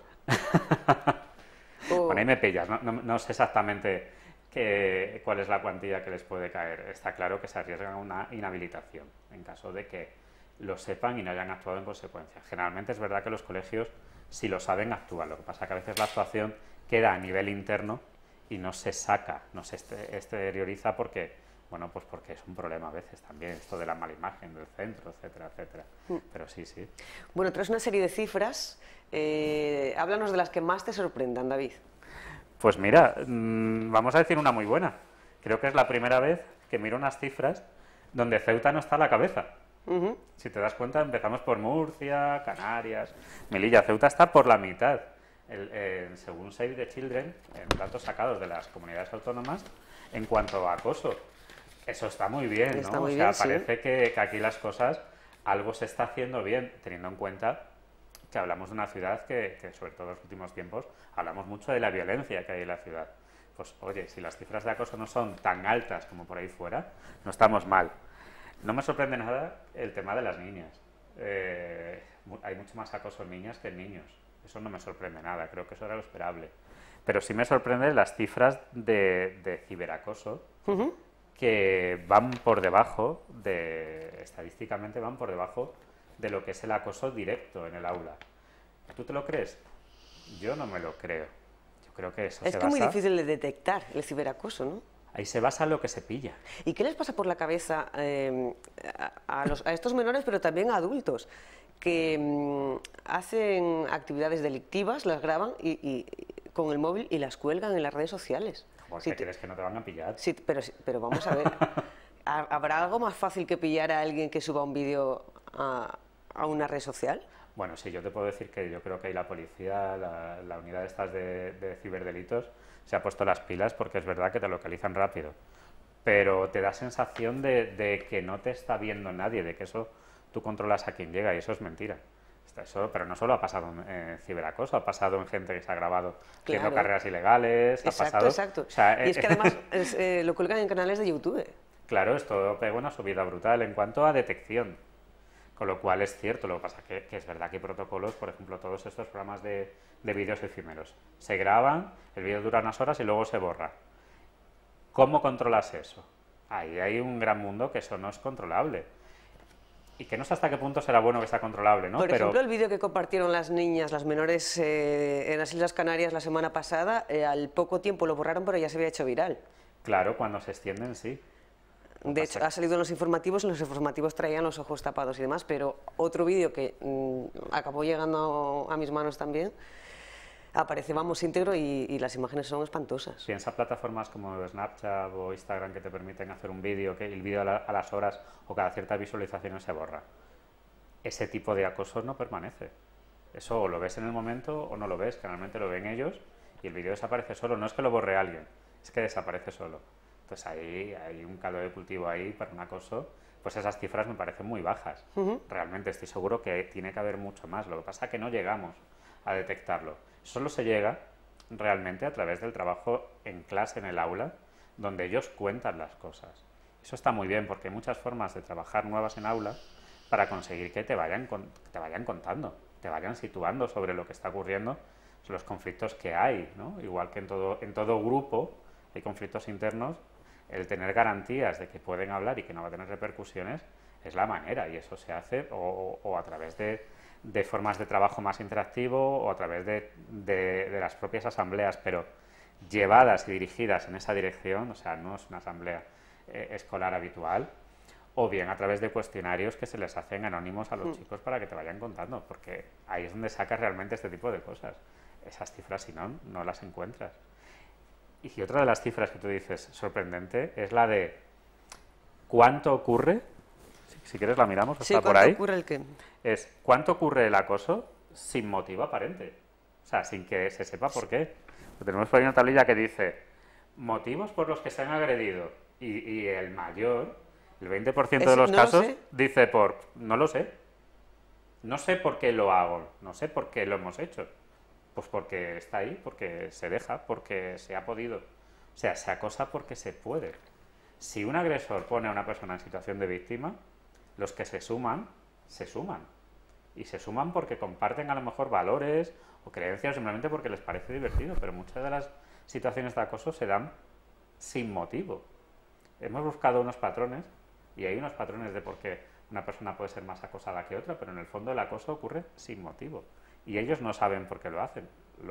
Speaker 10: Bueno, ahí me pillas, no sé exactamente cuál es la cuantía que les puede caer. Está claro que se arriesgan a una inhabilitación en caso de que lo sepan y no hayan actuado en consecuencia. Generalmente es verdad que los colegios, si lo saben, actúan. Lo que pasa es que a veces la actuación queda a nivel interno y no se saca, no se exterioriza porque, bueno, pues porque es un problema a veces también, esto de la mala imagen del centro, etcétera, etcétera. Pero sí, sí.
Speaker 1: Bueno, traes una serie de cifras. Háblanos de las que más te sorprendan, David.
Speaker 10: Pues mira, vamos a decir una muy buena. Creo que es la primera vez que miro unas cifras donde Ceuta no está a la cabeza. Si te das cuenta, empezamos por Murcia, Canarias, Melilla. Ceuta está por la mitad. Según Save the Children, en datos sacados de las comunidades autónomas, en cuanto a acoso. Eso está muy bien, ¿no?
Speaker 1: Está muy
Speaker 10: o sea,
Speaker 1: bien,
Speaker 10: parece que aquí las cosas, algo se está haciendo bien, teniendo en cuenta que hablamos de una ciudad que sobre todo en los últimos tiempos, hablamos mucho de la violencia que hay en la ciudad. Pues oye, si las cifras de acoso no son tan altas como por ahí fuera, no estamos mal. No me sorprende nada el tema de las niñas. Hay mucho más acoso en niñas que en niños. Eso no me sorprende nada, creo que eso era lo esperable. Pero sí me sorprenden las cifras de ciberacoso, que van por debajo, estadísticamente van por debajo de lo que es el acoso directo en el aula. ¿Tú te lo crees? Yo no me lo creo. Yo creo que eso se basa...
Speaker 1: Es que es muy difícil de detectar el ciberacoso, ¿no?
Speaker 10: Ahí se basa en lo que se pilla.
Speaker 1: ¿Y qué les pasa por la cabeza a estos menores, pero también a adultos, que hacen actividades delictivas, las graban y con el móvil y las cuelgan en las redes sociales?
Speaker 10: ¿Por qué crees que no te van a pillar?
Speaker 1: Sí, pero vamos a ver, ¿habrá algo más fácil que pillar a alguien que suba un vídeo a una red social?
Speaker 10: Bueno, sí, yo te puedo decir que yo creo que ahí la policía, la unidad estas de ciberdelitos, se ha puesto las pilas porque es verdad que te localizan rápido. Pero te da sensación de que no te está viendo nadie, de que eso tú controlas a quien llega y eso es mentira. Pero no solo ha pasado en ciberacoso, ha pasado en gente que se ha grabado haciendo carreras ilegales,
Speaker 1: Exacto.
Speaker 10: O sea,
Speaker 1: y es que además lo cuelgan en canales de YouTube.
Speaker 10: Claro, esto pega una subida brutal en cuanto a detección. Con lo cual es cierto, lo que pasa que es verdad que hay protocolos, por ejemplo, todos estos programas de vídeos efímeros. Se graban, el vídeo dura unas horas y luego se borra. ¿Cómo controlas eso? Ahí hay un gran mundo que eso no es controlable. Y que no sé hasta qué punto será bueno que sea controlable, ¿no?
Speaker 1: Por ejemplo, el vídeo que compartieron las niñas, las menores en las Islas Canarias la semana pasada, al poco tiempo lo borraron, pero ya se había hecho viral.
Speaker 10: Claro, cuando se extienden, sí.
Speaker 1: De hecho, ha salido en los informativos traían los ojos tapados y demás, pero otro vídeo que acabó llegando a mis manos también, aparece, vamos, íntegro y las imágenes son espantosas.
Speaker 10: Piensa plataformas como Snapchat o Instagram que te permiten hacer un vídeo, que el vídeo a las horas o cada ciertas visualizaciones se borra. Ese tipo de acoso no permanece. Eso o lo ves en el momento o no lo ves, generalmente lo ven ellos y el vídeo desaparece solo. No es que lo borre alguien, es que desaparece solo. Entonces ahí hay un caldo de cultivo ahí para un acoso, pues esas cifras me parecen muy bajas. Realmente estoy seguro que tiene que haber mucho más, lo que pasa es que no llegamos a detectarlo. Solo se llega realmente a través del trabajo en clase, en el aula, donde ellos cuentan las cosas. Eso está muy bien porque hay muchas formas de trabajar nuevas en aula para conseguir que te vayan contando, te vayan situando sobre lo que está ocurriendo, sobre los conflictos que hay, ¿no? Igual que en todo grupo hay conflictos internos. El tener garantías de que pueden hablar y que no va a tener repercusiones es la manera, y eso se hace o a través de formas de trabajo más interactivo o a través de las propias asambleas, pero llevadas y dirigidas en esa dirección, o sea, no es una asamblea escolar habitual, o bien a través de cuestionarios que se les hacen anónimos a los chicos para que te vayan contando, porque ahí es donde sacas realmente este tipo de cosas. Esas cifras, si no, no las encuentras. Y otra de las cifras que tú dices sorprendente es la de cuánto ocurre, si quieres la miramos, está por ahí.
Speaker 1: ¿Ocurre el qué?
Speaker 10: Es cuánto ocurre el acoso sin motivo aparente, o sea, sin que se sepa por qué. Tenemos por ahí una tablilla que dice motivos por los que se han agredido y el mayor, el 20% de los casos, dice no lo sé. No sé por qué lo hago, no sé por qué lo hemos hecho. Pues porque está ahí, porque se deja, porque se ha podido. O sea, se acosa porque se puede. Si un agresor pone a una persona en situación de víctima, los que se suman, se suman. Y se suman porque comparten a lo mejor valores o creencias, simplemente porque les parece divertido. Pero muchas de las situaciones de acoso se dan sin motivo. Hemos buscado unos patrones, y hay unos patrones de por qué una persona puede ser más acosada que otra, pero en el fondo el acoso ocurre sin motivo. Y ellos no saben por qué lo hacen.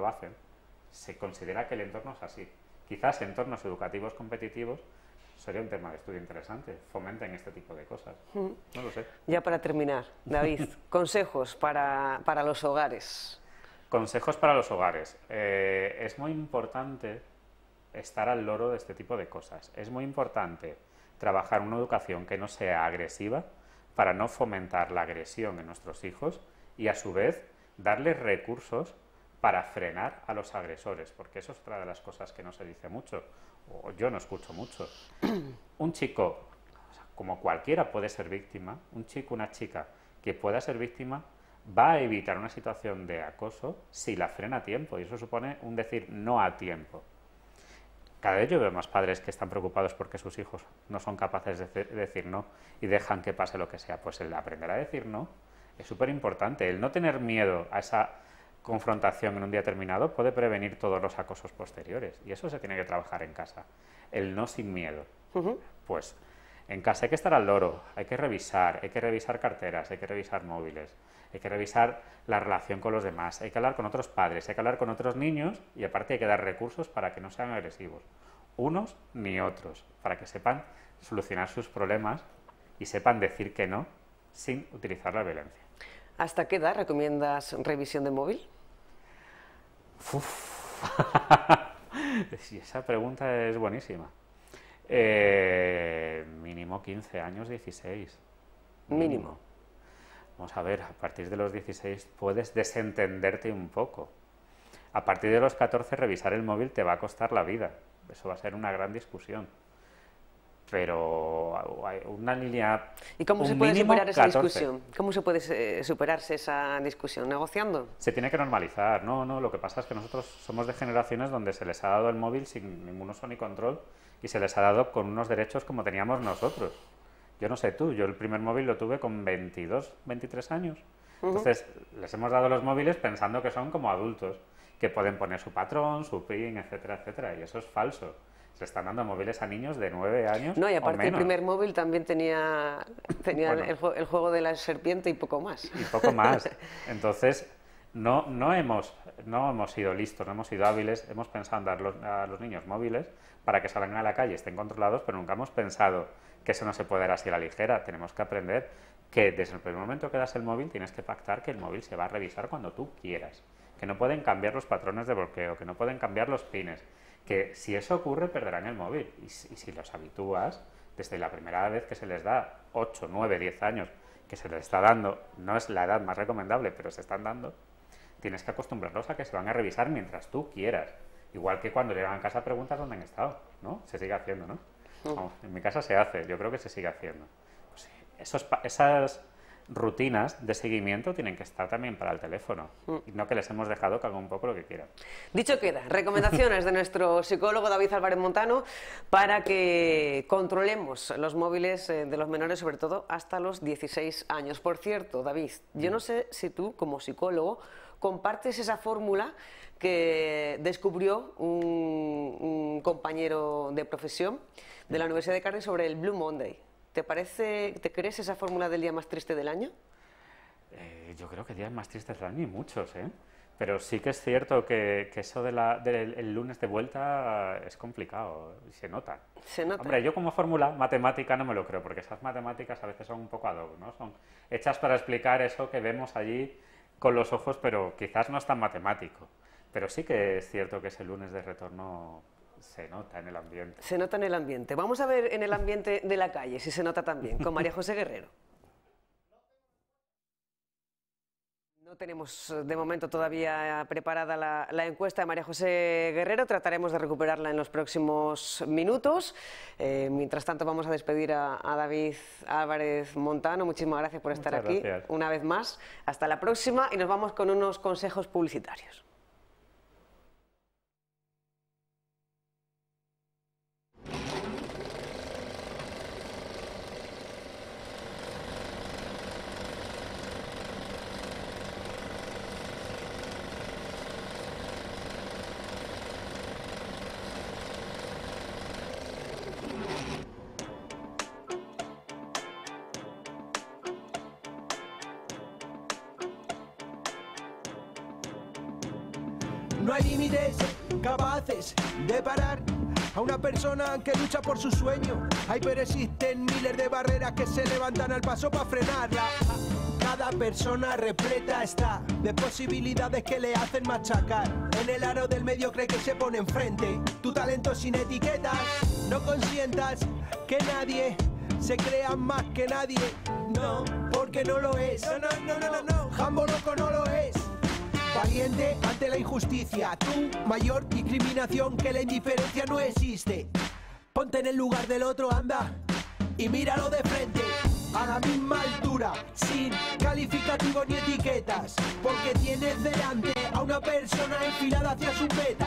Speaker 10: Se considera que el entorno es así. Quizás entornos educativos competitivos sería un tema de estudio interesante. Fomenten este tipo de cosas. No lo sé.
Speaker 1: Ya para terminar, David, consejos para los hogares.
Speaker 10: Consejos para los hogares. Es muy importante estar al loro de este tipo de cosas. Es muy importante trabajar una educación que no sea agresiva para no fomentar la agresión en nuestros hijos y, a su vez, darles recursos para frenar a los agresores, porque eso es otra de las cosas que no se dice mucho, o yo no escucho mucho. Un chico, como cualquiera, puede ser víctima. Un chico, una chica que pueda ser víctima va a evitar una situación de acoso si la frena a tiempo, y eso supone un decir no a tiempo. Cada vez yo veo más padres que están preocupados porque sus hijos no son capaces de decir no y dejan que pase lo que sea. Pues el aprender a decir no es súper importante. El no tener miedo a esa confrontación en un día determinado puede prevenir todos los acosos posteriores, y eso se tiene que trabajar en casa. El no sin miedo. Pues en casa hay que estar al loro, hay que revisar carteras, hay que revisar móviles, hay que revisar la relación con los demás, hay que hablar con otros padres, hay que hablar con otros niños, y aparte hay que dar recursos para que no sean agresivos, unos ni otros, para que sepan solucionar sus problemas y sepan decir que no sin utilizar la violencia.
Speaker 1: ¿Hasta qué edad recomiendas revisión de móvil?
Speaker 10: Sí, esa pregunta es buenísima. Mínimo 15 años, 16.
Speaker 1: Mínimo.
Speaker 10: Vamos a ver, a partir de los 16 puedes desentenderte un poco. A partir de los 14 revisar el móvil te va a costar la vida. Eso va a ser una gran discusión. Pero hay una línea...
Speaker 1: ¿Y cómo se puede superar esa discusión? ¿Cómo se puede superarse esa discusión? ¿Negociando?
Speaker 10: Se tiene que normalizar. No, lo que pasa es que nosotros somos de generaciones donde se les ha dado el móvil sin ningún uso ni control, y se les ha dado con unos derechos como teníamos nosotros. Yo no sé tú, yo el primer móvil lo tuve con 22, 23 años. Entonces, les hemos dado los móviles pensando que son como adultos, que pueden poner su patrón, su PIN, etcétera, etcétera, y eso es falso. Se están dando móviles a niños de 9 años.
Speaker 1: No, y aparte
Speaker 10: o menos.
Speaker 1: el primer móvil también tenía bueno, el juego de la serpiente y poco más.
Speaker 10: Y poco más. Entonces, no hemos sido listos, no hemos sido hábiles, hemos pensado en dar a los niños móviles para que salgan a la calle y estén controlados, pero nunca hemos pensado que eso no se puede dar así a la ligera. Tenemos que aprender que desde el primer momento que das el móvil tienes que pactar que el móvil se va a revisar cuando tú quieras, que no pueden cambiar los patrones de bloqueo, que no pueden cambiar los pines, que si eso ocurre perderán el móvil, y si los habitúas desde la primera vez que se les da, 8, 9, 10 años, que se les está dando, no es la edad más recomendable, pero se están dando, tienes que acostumbrarlos a que se van a revisar mientras tú quieras. Igual que cuando llegan a casa preguntas dónde han estado, ¿no? Se sigue haciendo, ¿no? Vamos, en mi casa se hace, yo creo que se sigue haciendo. Pues esas rutinas de seguimiento tienen que estar también para el teléfono, y no que les hemos dejado que hagan un poco lo que quieran.
Speaker 1: Dicho queda, recomendaciones de nuestro psicólogo David Álvarez Montano para que controlemos los móviles de los menores, sobre todo hasta los 16 años. Por cierto, David, yo no sé si tú, como psicólogo, compartes esa fórmula que descubrió un compañero de profesión de la Universidad de Cardiff sobre el Blue Monday. ¿Te crees esa fórmula del día más triste del año?
Speaker 10: Yo creo que días más tristes del año y muchos, ¿eh? Pero sí que es cierto que eso del lunes de vuelta es complicado, se nota.
Speaker 1: Se nota.
Speaker 10: Hombre, yo como fórmula matemática no me lo creo, porque esas matemáticas a veces son un poco ad hoc, ¿no? Son hechas para explicar eso que vemos allí con los ojos, pero quizás no es tan matemático. Pero sí que es cierto que ese lunes de retorno se nota en el ambiente.
Speaker 1: Se nota en el ambiente. Vamos a ver en el ambiente de la calle si se nota también, con María José Guerrero. No tenemos de momento todavía preparada la encuesta de María José Guerrero, trataremos de recuperarla en los próximos minutos. Mientras tanto vamos a despedir a David Álvarez Montano, muchísimas gracias por estar aquí una vez más. Hasta la próxima y nos vamos con unos consejos publicitarios.
Speaker 12: No hay límites capaces de parar a una persona que lucha por su sueño. Hay pero existen miles de barreras que se levantan al paso para frenarla. Cada persona repleta está de posibilidades que le hacen machacar. En el aro del medio cree que se pone enfrente. Tu talento sin etiquetas. No consientas que nadie se crea más que nadie. No, porque no lo es. No. Jambo loco no lo es. Valiente ante la injusticia, tu mayor discriminación que la indiferencia no existe. Ponte en el lugar del otro, anda, y míralo de frente, a la misma altura, sin calificativos ni etiquetas, porque tienes delante a una persona enfilada hacia sus metas.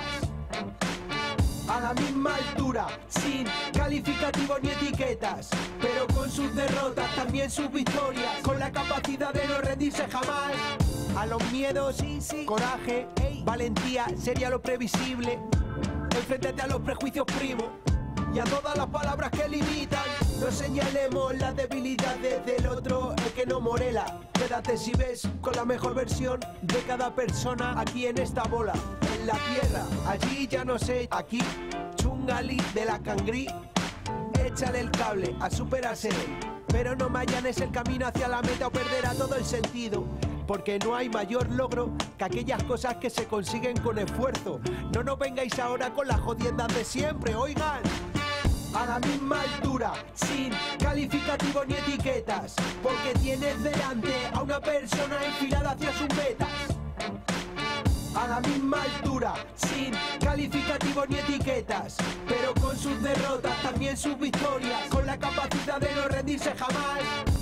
Speaker 12: A la misma altura, sin calificativos ni etiquetas, pero con sus derrotas, también sus victorias, con la capacidad de no rendirse jamás. A los miedos, coraje, valentía, sería lo previsible. Enfréntate a los prejuicios, primo, y a todas las palabras que limitan. No señalemos las debilidades del otro, el que no morela. Quédate si ves con la mejor versión de cada persona aquí en esta bola. En la tierra, allí ya no sé, aquí, chungali de la cangrí. Échale el cable a superarse él, pero no me allanes el camino hacia la meta o perderá todo el sentido. Porque no hay mayor logro que aquellas cosas que se consiguen con esfuerzo. No nos vengáis ahora con las jodiendas de siempre, oigan. A la misma altura, sin calificativos ni etiquetas, porque tienes delante a una persona enfilada hacia sus metas. A la misma altura, sin calificativos ni etiquetas, pero con sus derrotas, también sus victorias, con la capacidad de no rendirse jamás.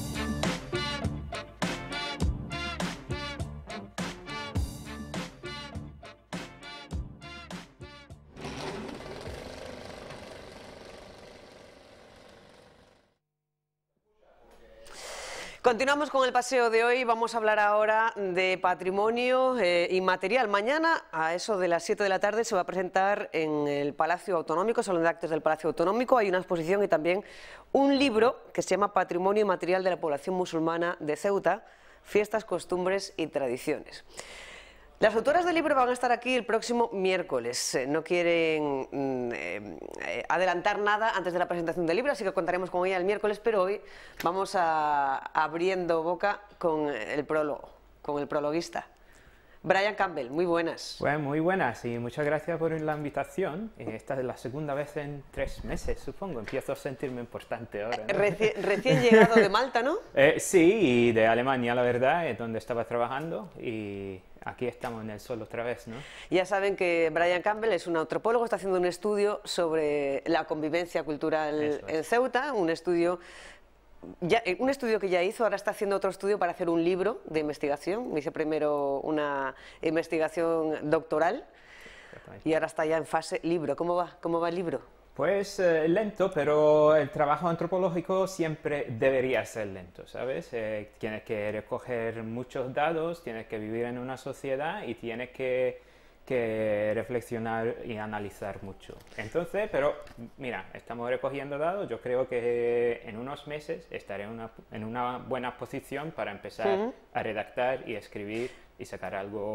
Speaker 1: Continuamos con el paseo de hoy, vamos a hablar ahora de patrimonio inmaterial. Mañana, a eso de las 7 de la tarde, se va a presentar en el Palacio Autonómico, Salón de Actos del Palacio Autonómico, hay una exposición y también un libro que se llama Patrimonio inmaterial de la población musulmana de Ceuta, fiestas, costumbres y tradiciones. Las autoras del libro van a estar aquí el próximo miércoles. No quieren adelantar nada antes de la presentación del libro, así que contaremos con ella el miércoles, pero hoy vamos abriendo boca con el prólogo, con el prologuista. Brian Campbell, muy buenas.
Speaker 13: Pues muy buenas y muchas gracias por la invitación. Esta es la segunda vez en 3 meses, supongo. Empiezo a sentirme importante ahora, ¿no?
Speaker 1: Recién llegado de Malta, ¿no?
Speaker 13: Sí, y de Alemania, la verdad, es donde estaba trabajando y aquí estamos en el sol otra vez, ¿no?
Speaker 1: Ya saben que Brian Campbell es un antropólogo, está haciendo un estudio sobre la convivencia cultural en Ceuta, un estudio que ya hizo, ahora está haciendo otro estudio para hacer un libro de investigación. Hice primero una investigación doctoral y ahora está ya en fase libro. ¿Cómo va el libro?
Speaker 13: Pues lento, pero el trabajo antropológico siempre debería ser lento, ¿sabes? Tienes que recoger muchos datos, tienes que vivir en una sociedad y tienes que reflexionar y analizar mucho. Entonces, pero mira, estamos recogiendo datos, yo creo que en unos meses estaré en una buena posición para empezar a redactar y escribir y sacar algo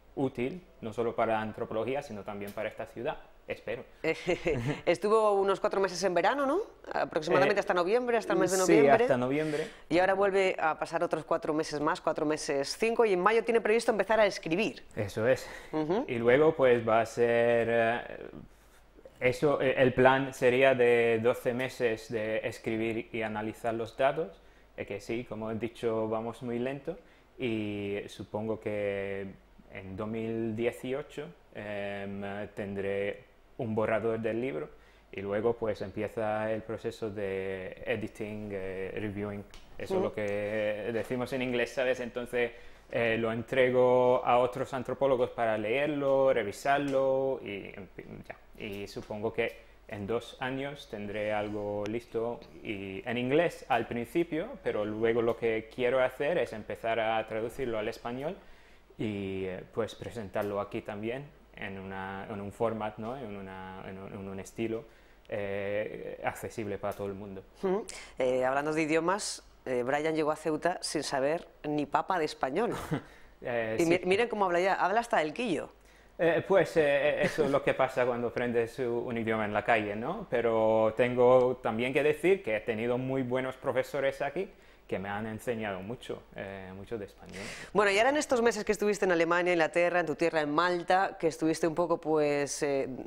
Speaker 13: útil, no solo para la antropología, sino también para esta ciudad, espero.
Speaker 1: Estuvo unos 4 meses en verano, ¿no? Aproximadamente hasta noviembre, hasta el mes de noviembre.
Speaker 13: Sí, hasta noviembre.
Speaker 1: Y ahora vuelve a pasar otros 4 meses más, 4 meses 5, y en mayo tiene previsto empezar a escribir.
Speaker 13: Eso es. Y luego pues va a ser... el plan sería de 12 meses de escribir y analizar los datos, que sí, como he dicho, vamos muy lento, y supongo que en 2018 tendré un borrador del libro, y luego pues empieza el proceso de editing, reviewing, eso es lo que decimos en inglés, ¿sabes? Entonces lo entrego a otros antropólogos para leerlo, revisarlo, y en fin, ya. Y supongo que en 2 años tendré algo listo y en inglés al principio, pero luego lo que quiero hacer es empezar a traducirlo al español y pues presentarlo aquí también en un format, ¿no? en un estilo accesible para todo el mundo.
Speaker 1: Hablando de idiomas, Brian llegó a Ceuta sin saber ni papa de español. Y
Speaker 13: sí.
Speaker 1: miren cómo habla ya, habla hasta el quillo.
Speaker 13: Eso es lo que pasa cuando aprendes un idioma en la calle, ¿no? Pero tengo también que decir que he tenido muy buenos profesores aquí que me han enseñado mucho de español.
Speaker 1: Bueno, y ahora en estos meses que estuviste en Alemania, Inglaterra, en tu tierra, en Malta, que estuviste un poco, pues,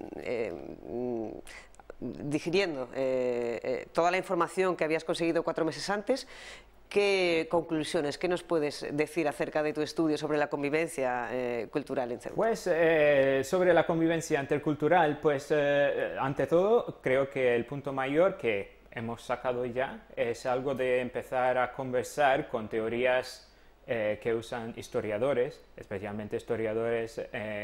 Speaker 1: digiriendo toda la información que habías conseguido 4 meses antes, ¿qué conclusiones, qué nos puedes decir acerca de tu estudio sobre la convivencia cultural en Ceuta?
Speaker 13: Pues sobre la convivencia intercultural, pues ante todo creo que el punto mayor que hemos sacado ya es algo de empezar a conversar con teorías que usan historiadores, especialmente historiadores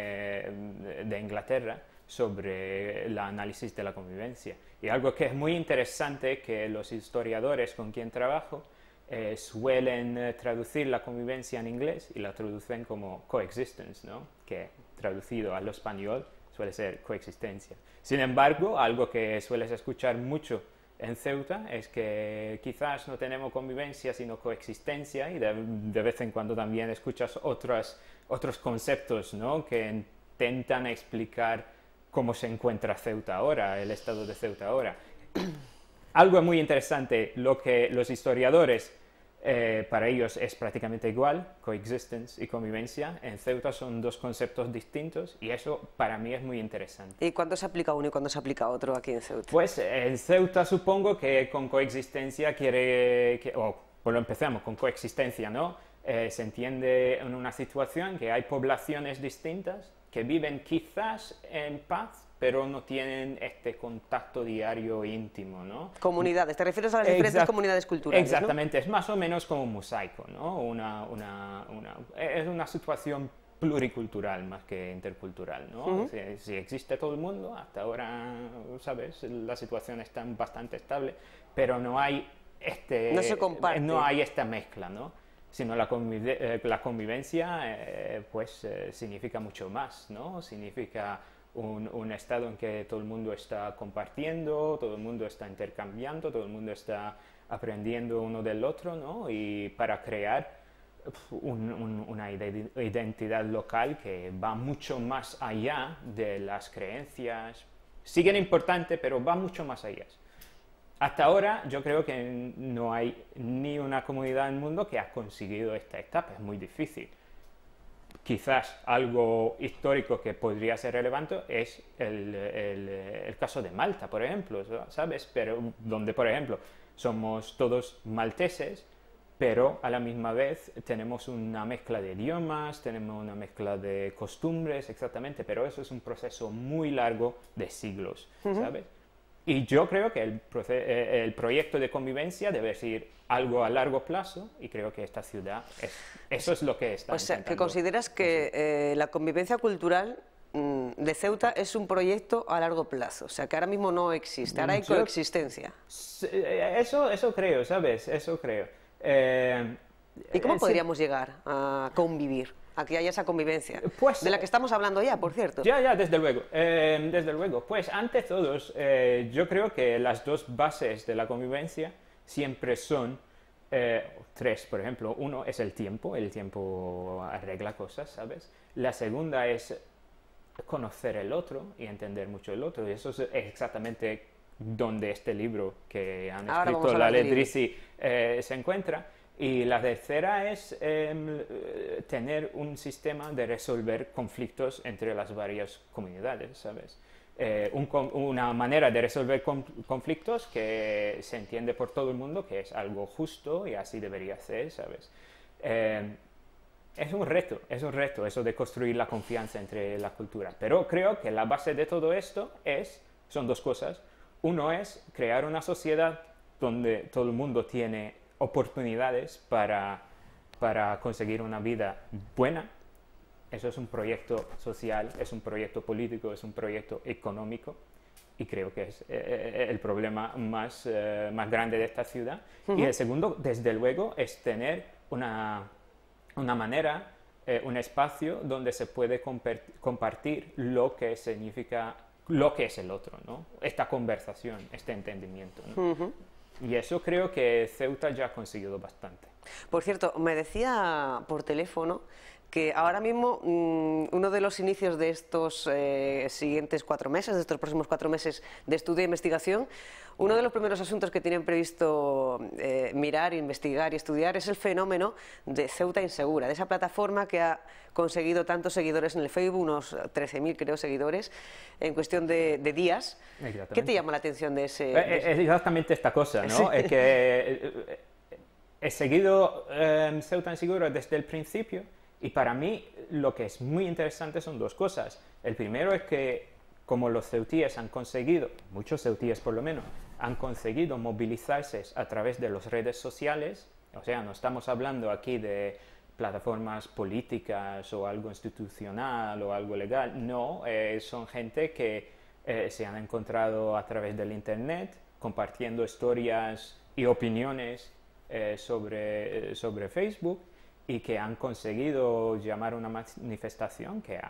Speaker 13: de Inglaterra, sobre el análisis de la convivencia. Y algo que es muy interesante que los historiadores con quien trabajo suelen traducir la convivencia en inglés y la traducen como coexistence, ¿no? Que traducido al español suele ser coexistencia. Sin embargo, algo que sueles escuchar mucho en Ceuta es que quizás no tenemos convivencia sino coexistencia, y de vez en cuando también escuchas otros conceptos, ¿no? Que intentan explicar cómo se encuentra Ceuta ahora, el estado de Ceuta ahora. Algo muy interesante, lo que los historiadores, para ellos es prácticamente igual, coexistence y convivencia. En Ceuta son 2 conceptos distintos y eso para mí es muy interesante.
Speaker 1: ¿Y cuándo se aplica uno y cuándo se aplica otro aquí en Ceuta?
Speaker 13: Pues en Ceuta supongo que con coexistencia pues empezamos con coexistencia, ¿no? Se entiende en una situación que hay poblaciones distintas que viven quizás en paz, pero no tienen este contacto diario íntimo, ¿no?
Speaker 1: Comunidades, te refieres a las diferentes comunidades culturales,
Speaker 13: exactamente,
Speaker 1: ¿no?
Speaker 13: Es más o menos como un mosaico, ¿no? Es una situación pluricultural más que intercultural, ¿no? Si existe todo el mundo, hasta ahora, ¿sabes? La situación está bastante estable, pero no hay
Speaker 1: no se comparte.
Speaker 13: No hay esta mezcla, ¿no? Sino la convivencia, significa mucho más, ¿no? Significa un estado en que todo el mundo está compartiendo, todo el mundo está intercambiando, todo el mundo está aprendiendo uno del otro, ¿no? Y para crear una identidad local que va mucho más allá de las creencias. Siguen importantes, pero va mucho más allá. Hasta ahora yo creo que no hay ni una comunidad en el mundo que ha conseguido esta etapa, es muy difícil. Quizás algo histórico que podría ser relevante es el caso de Malta, por ejemplo, ¿sabes? Pero donde, por ejemplo, somos todos malteses, pero a la misma vez tenemos una mezcla de idiomas, tenemos una mezcla de costumbres, exactamente, pero eso es un proceso muy largo de siglos, ¿sabes? Y yo creo que el proyecto de convivencia debe ser algo a largo plazo, y creo que esta ciudad, eso es lo que está intentando.
Speaker 1: Que consideras que la convivencia cultural de Ceuta es un proyecto a largo plazo, o sea, que ahora mismo no existe, ahora hay coexistencia.
Speaker 13: Eso creo, ¿sabes? Eso creo.
Speaker 1: ¿Y cómo podríamos llegar a convivir? A que haya esa convivencia, pues, de la que estamos hablando ya, por cierto.
Speaker 13: Ya, desde luego. Pues, ante todos, yo creo que las 2 bases de la convivencia siempre son tres, por ejemplo. Uno es el tiempo arregla cosas, ¿sabes? La segunda es conocer el otro y entender mucho el otro, y eso es exactamente donde este libro que han escrito Lale Drissi se encuentra. Y la tercera es tener un sistema de resolver conflictos entre las varias comunidades, ¿sabes? Una manera de resolver conflictos que se entiende por todo el mundo, que es algo justo y así debería ser, ¿sabes? Es un reto eso de construir la confianza entre la cultura. Pero creo que la base de todo esto son dos cosas. Uno es crear una sociedad donde todo el mundo tiene oportunidades para conseguir una vida buena. Eso es un proyecto social, es un proyecto político, es un proyecto económico, y creo que es el problema más grande de esta ciudad. Y el segundo, desde luego, es tener una manera, un espacio donde se puede compartir lo que significa, lo que es el otro, ¿no? Esta conversación, este entendimiento, ¿no? Y eso creo que Ceuta ya ha conseguido bastante.
Speaker 1: Por cierto, me decía por teléfono que ahora mismo uno de los inicios de estos siguientes 4 meses, de estos próximos 4 meses de estudio e investigación, uno de los primeros asuntos que tienen previsto mirar, investigar y estudiar es el fenómeno de Ceuta Insegura, de esa plataforma que ha conseguido tantos seguidores en el Facebook, unos 13.000 creo seguidores, en cuestión de días. ¿Qué te llama la atención de ese...?
Speaker 13: Es exactamente esta cosa, ¿no? Sí. Es que he seguido Ceuta Insegura desde el principio, y para mí lo que es muy interesante son dos cosas. El primero es que como los ceutíes han conseguido, muchos ceutíes por lo menos, han conseguido movilizarse a través de las redes sociales, o sea, no estamos hablando aquí de plataformas políticas o algo institucional o algo legal, no, son gente que se han encontrado a través del internet, compartiendo historias y opiniones sobre Facebook, y que han conseguido llamar una manifestación que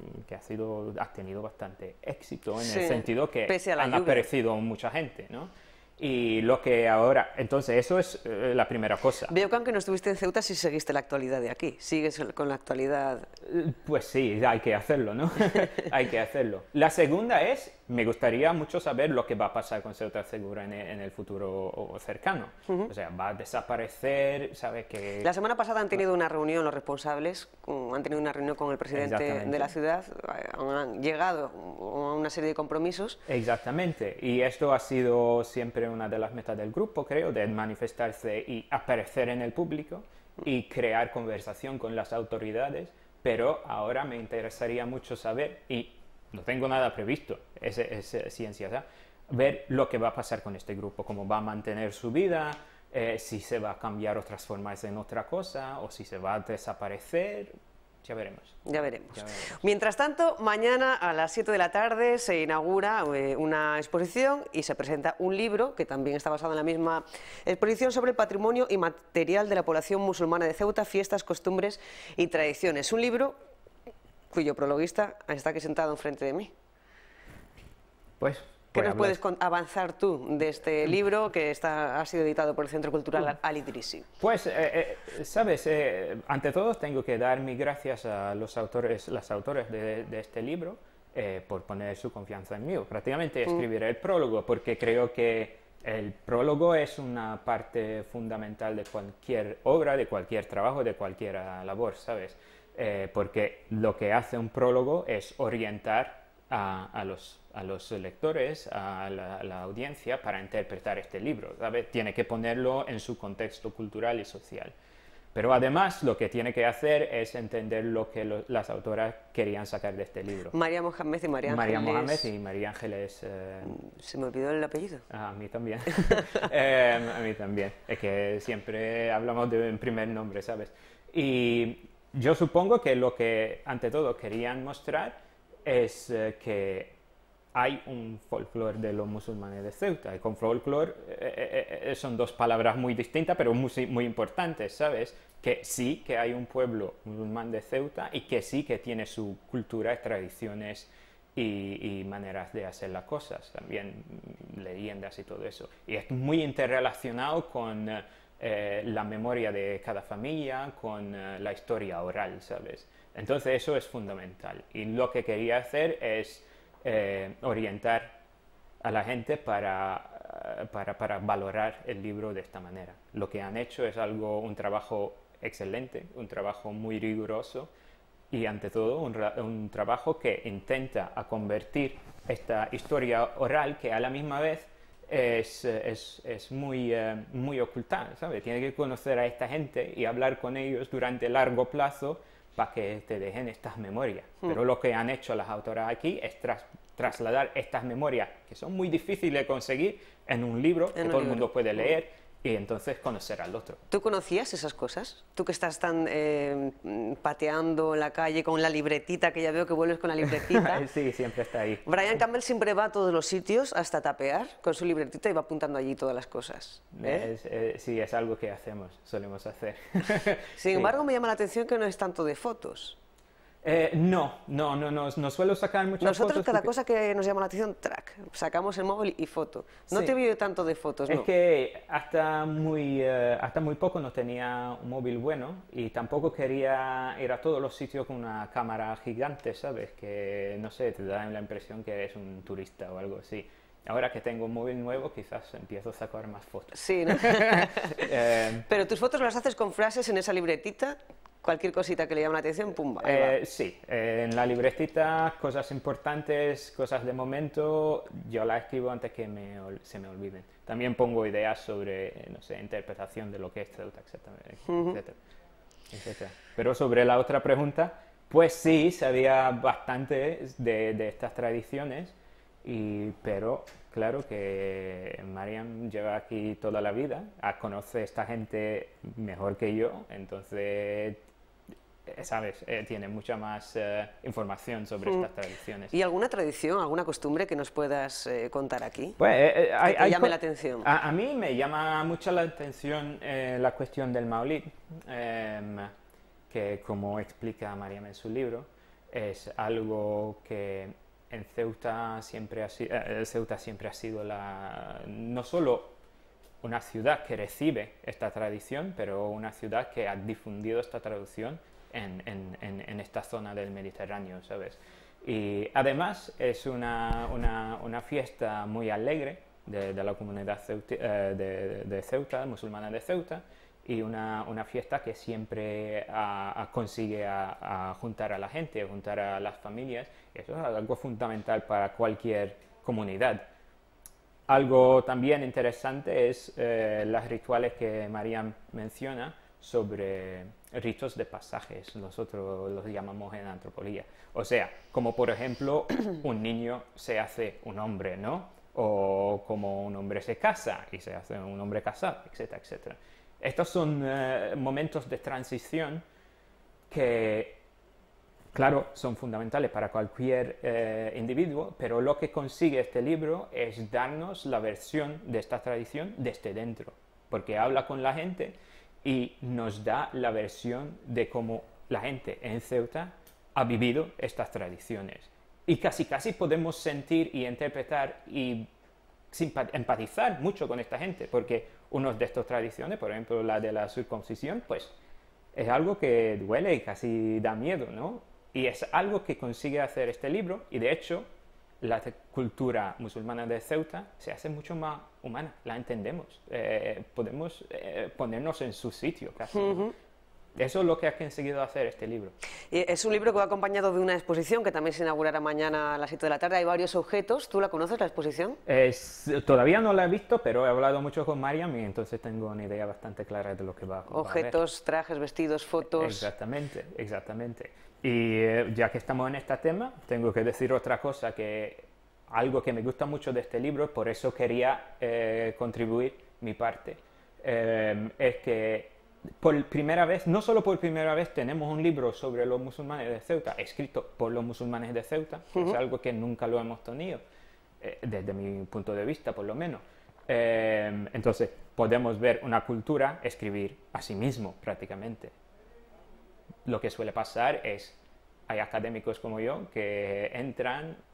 Speaker 13: ha tenido bastante éxito, en el sentido que han aparecido mucha gente, ¿no? Y lo que ahora... Entonces, eso es la primera cosa.
Speaker 1: Veo que aunque no estuviste en Ceuta, sí seguiste la actualidad de aquí. ¿Sigues con la actualidad?
Speaker 13: Pues sí, hay que hacerlo, ¿no? Hay que hacerlo. La segunda es, me gustaría mucho saber lo que va a pasar con Ceuta Insegura en el futuro cercano. O sea, va a desaparecer, ¿sabes? Que...
Speaker 1: La semana pasada han tenido una reunión los responsables, han tenido una reunión con el presidente de la ciudad, han llegado a una serie de compromisos.
Speaker 13: Exactamente, y esto ha sido siempre una de las metas del grupo, creo, de manifestarse y aparecer en el público y crear conversación con las autoridades, pero ahora me interesaría mucho saber, y no tengo nada previsto, es ciencia, ¿sabes? Ver lo que va a pasar con este grupo, cómo va a mantener su vida, si se va a cambiar otras formas en otra cosa, o si se va a desaparecer. Ya veremos.
Speaker 1: Ya veremos. Mientras tanto, mañana a las 7 de la tarde se inaugura una exposición y se presenta un libro que también está basado en la misma exposición sobre el patrimonio inmaterial de la población musulmana de Ceuta, fiestas, costumbres y tradiciones. Un libro cuyo prologuista está aquí sentado enfrente de mí.
Speaker 13: Pues...
Speaker 1: ¿Qué nos puedes avanzar tú de este libro que ha sido editado por el Centro Cultural Ali Drissi?
Speaker 13: Pues, sabes, ante todo tengo que dar mis gracias a las autores de este libro por poner su confianza en mí. Prácticamente escribiré el prólogo, porque creo que el prólogo es una parte fundamental de cualquier obra, de cualquier trabajo, de cualquier labor, ¿sabes? Porque lo que hace un prólogo es orientar a los lectores, a la audiencia, para interpretar este libro, ¿sabes? Tiene que ponerlo en su contexto cultural y social. Pero además lo que tiene que hacer es entender lo que las autoras querían sacar de este libro.
Speaker 1: María Mohamed y María Ángeles.
Speaker 13: María Mohamed y María Ángeles...
Speaker 1: Se me olvidó el apellido.
Speaker 13: A mí también. A mí también. Es que siempre hablamos de un primer nombre, ¿sabes? Y yo supongo que lo que ante todo querían mostrar es que hay un folclore de los musulmanes de Ceuta. Y con folclore son dos palabras muy distintas, pero muy importantes, ¿sabes? Que sí que hay un pueblo musulmán de Ceuta y que sí que tiene su cultura, tradiciones y maneras de hacer las cosas, también leyendas y todo eso. Y es muy interrelacionado con la memoria de cada familia con la historia oral, ¿sabes? Entonces eso es fundamental. Y lo que quería hacer es orientar a la gente para valorar el libro de esta manera. Lo que han hecho es un trabajo excelente, un trabajo muy riguroso y ante todo un trabajo que intenta convertir esta historia oral, que a la misma vez es muy oculta, ¿sabes? Tienes que conocer a esta gente y hablar con ellos durante largo plazo para que te dejen estas memorias. Pero lo que han hecho las autoras aquí es trasladar estas memorias, que son muy difíciles de conseguir, en un libro que todo el mundo puede leer y entonces conocer al otro.
Speaker 1: ¿Tú conocías esas cosas? Tú que estás tan pateando en la calle con la libretita, que ya veo que vuelves con la libretita.
Speaker 13: Sí, siempre está ahí.
Speaker 1: Brian Campbell siempre va a todos los sitios hasta tapear con su libretita y va apuntando allí todas las cosas.
Speaker 13: Sí, es algo que solemos hacer.
Speaker 1: Sin embargo, me llama la atención que no es tanto de fotos.
Speaker 13: No suelo sacar muchas fotos.
Speaker 1: Nosotros cada cosa que nos llama la atención, sacamos el móvil y foto. No te veo tanto de fotos, ¿no?
Speaker 13: Es que hasta muy poco no tenía un móvil bueno y tampoco quería ir a todos los sitios con una cámara gigante, ¿sabes? Que, no sé, te da la impresión que eres un turista o algo así. Ahora que tengo un móvil nuevo, quizás empiezo a sacar más fotos.
Speaker 1: Sí, ¿no? Pero tus fotos las haces con frases en esa libretita. Cualquier cosita que le llame la atención, pum, ahí va.
Speaker 13: Sí, en la libretita, cosas importantes, cosas de momento, yo las escribo antes que se me olviden. También pongo ideas sobre, no sé, interpretación de lo que es Ceuta, etcétera. Pero sobre la otra pregunta, pues sí, sabía bastante de estas tradiciones, pero claro que Mariam lleva aquí toda la vida, conoce a esta gente mejor que yo, entonces, ¿sabes? Tiene mucha más información sobre estas tradiciones.
Speaker 1: ¿Y alguna tradición, alguna costumbre que nos puedas contar aquí?
Speaker 13: Pues,
Speaker 1: que te llame la atención.
Speaker 13: A mí me llama mucho la atención la cuestión del Maulid, que como explica Mariam en su libro, es algo que en Ceuta siempre ha sido no solo una ciudad que recibe esta tradición, pero una ciudad que ha difundido esta tradición en esta zona del Mediterráneo, ¿sabes? Y además es una fiesta muy alegre de la comunidad de Ceuta, musulmana de Ceuta, y una fiesta que siempre consigue juntar a la gente, juntar a las familias. Eso es algo fundamental para cualquier comunidad. Algo también interesante es los rituales que Mariam menciona sobre ritos de pasajes, nosotros los llamamos en antropología. O sea, como por ejemplo un niño se hace un hombre, ¿no? O como un hombre se casa y se hace un hombre casado, etcétera, etcétera. Estos son momentos de transición que, claro, son fundamentales para cualquier individuo, pero lo que consigue este libro es darnos la versión de esta tradición desde dentro, porque habla con la gente y nos da la versión de cómo la gente en Ceuta ha vivido estas tradiciones. Y casi podemos sentir y interpretar y empatizar mucho con esta gente, porque una de estas tradiciones, por ejemplo la de la circuncisión, pues es algo que duele y casi da miedo, ¿no? Y es algo que consigue hacer este libro, y de hecho la cultura musulmana de Ceuta se hace mucho más humana, la entendemos, podemos ponernos en su sitio casi. Eso es lo que ha conseguido hacer este libro.
Speaker 1: Y es un libro que va acompañado de una exposición que también se inaugurará mañana a las 7 de la tarde. Hay varios objetos. ¿Tú la conoces, la exposición?
Speaker 13: Todavía no la he visto, pero he hablado mucho con Mariam y entonces tengo una idea bastante clara de lo que va a haber.
Speaker 1: Objetos, trajes, vestidos, fotos...
Speaker 13: Exactamente. Y ya que estamos en este tema, tengo que decir otra cosa, que algo que me gusta mucho de este libro, por eso quería contribuir mi parte, es que por primera vez, no solo por primera vez, tenemos un libro sobre los musulmanes de Ceuta, escrito por los musulmanes de Ceuta, que es algo que nunca lo hemos tenido, desde mi punto de vista por lo menos. Entonces, podemos ver una cultura escribir a sí mismo prácticamente. Lo que suele pasar es, hay académicos como yo que entran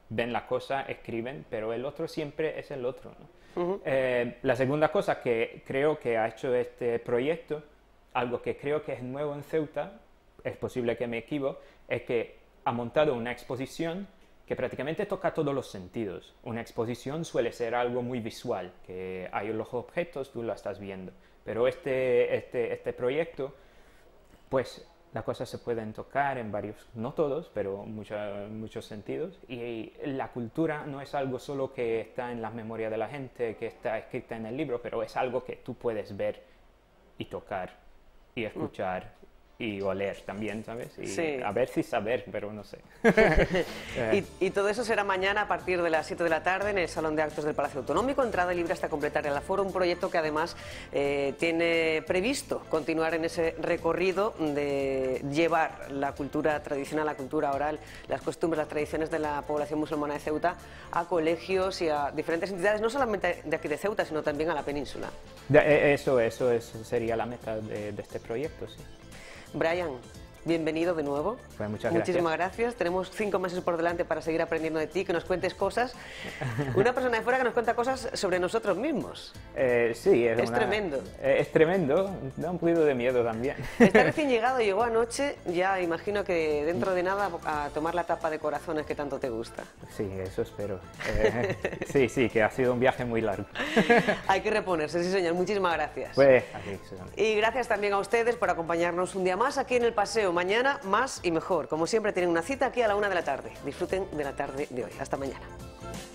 Speaker 13: ven la cosa, escriben, pero el otro siempre es el otro, ¿no? La segunda cosa que creo que ha hecho este proyecto, algo que creo que es nuevo en Ceuta, es posible que me equivoque, es que ha montado una exposición que prácticamente toca todos los sentidos. Una exposición suele ser algo muy visual, que hay los objetos, tú lo estás viendo. Pero este proyecto, pues las cosas se pueden tocar en varios, no todos, pero muchos sentidos. Y la cultura no es algo solo que está en la memoria de la gente, que está escrita en el libro, pero es algo que tú puedes ver y tocar y escuchar y oler también, ¿sabes? Y
Speaker 1: sí.
Speaker 13: A ver si saber, pero no sé.
Speaker 1: y todo eso será mañana a partir de las 7 de la tarde en el Salón de Actos del Palacio Autonómico, entrada libre hasta completar el aforo, un proyecto que además tiene previsto continuar en ese recorrido de llevar la cultura tradicional, la cultura oral, las costumbres, las tradiciones de la población musulmana de Ceuta a colegios y a diferentes entidades, no solamente de aquí de Ceuta, sino también a la península.
Speaker 13: Eso sería la meta de este proyecto, sí.
Speaker 1: Brian, bienvenido de nuevo.
Speaker 13: Pues muchas
Speaker 1: Muchísimas gracias. Tenemos 5 meses por delante para seguir aprendiendo de ti, que nos cuentes cosas. Una persona de fuera que nos cuenta cosas sobre nosotros mismos.
Speaker 13: Sí,
Speaker 1: es tremendo.
Speaker 13: Es tremendo, da un poquito de miedo también.
Speaker 1: Está recién llegado, llegó anoche, ya imagino que dentro de nada a tomar la tapa de corazones que tanto te gusta.
Speaker 13: Sí, eso espero. Sí, que ha sido un viaje muy largo.
Speaker 1: Hay que reponerse, sí señor. Muchísimas gracias.
Speaker 13: Pues, así,
Speaker 1: y gracias también a ustedes por acompañarnos un día más aquí en El Paseo. Mañana más y mejor. Como siempre tienen una cita aquí a la 1 de la tarde. Disfruten de la tarde de hoy. Hasta mañana.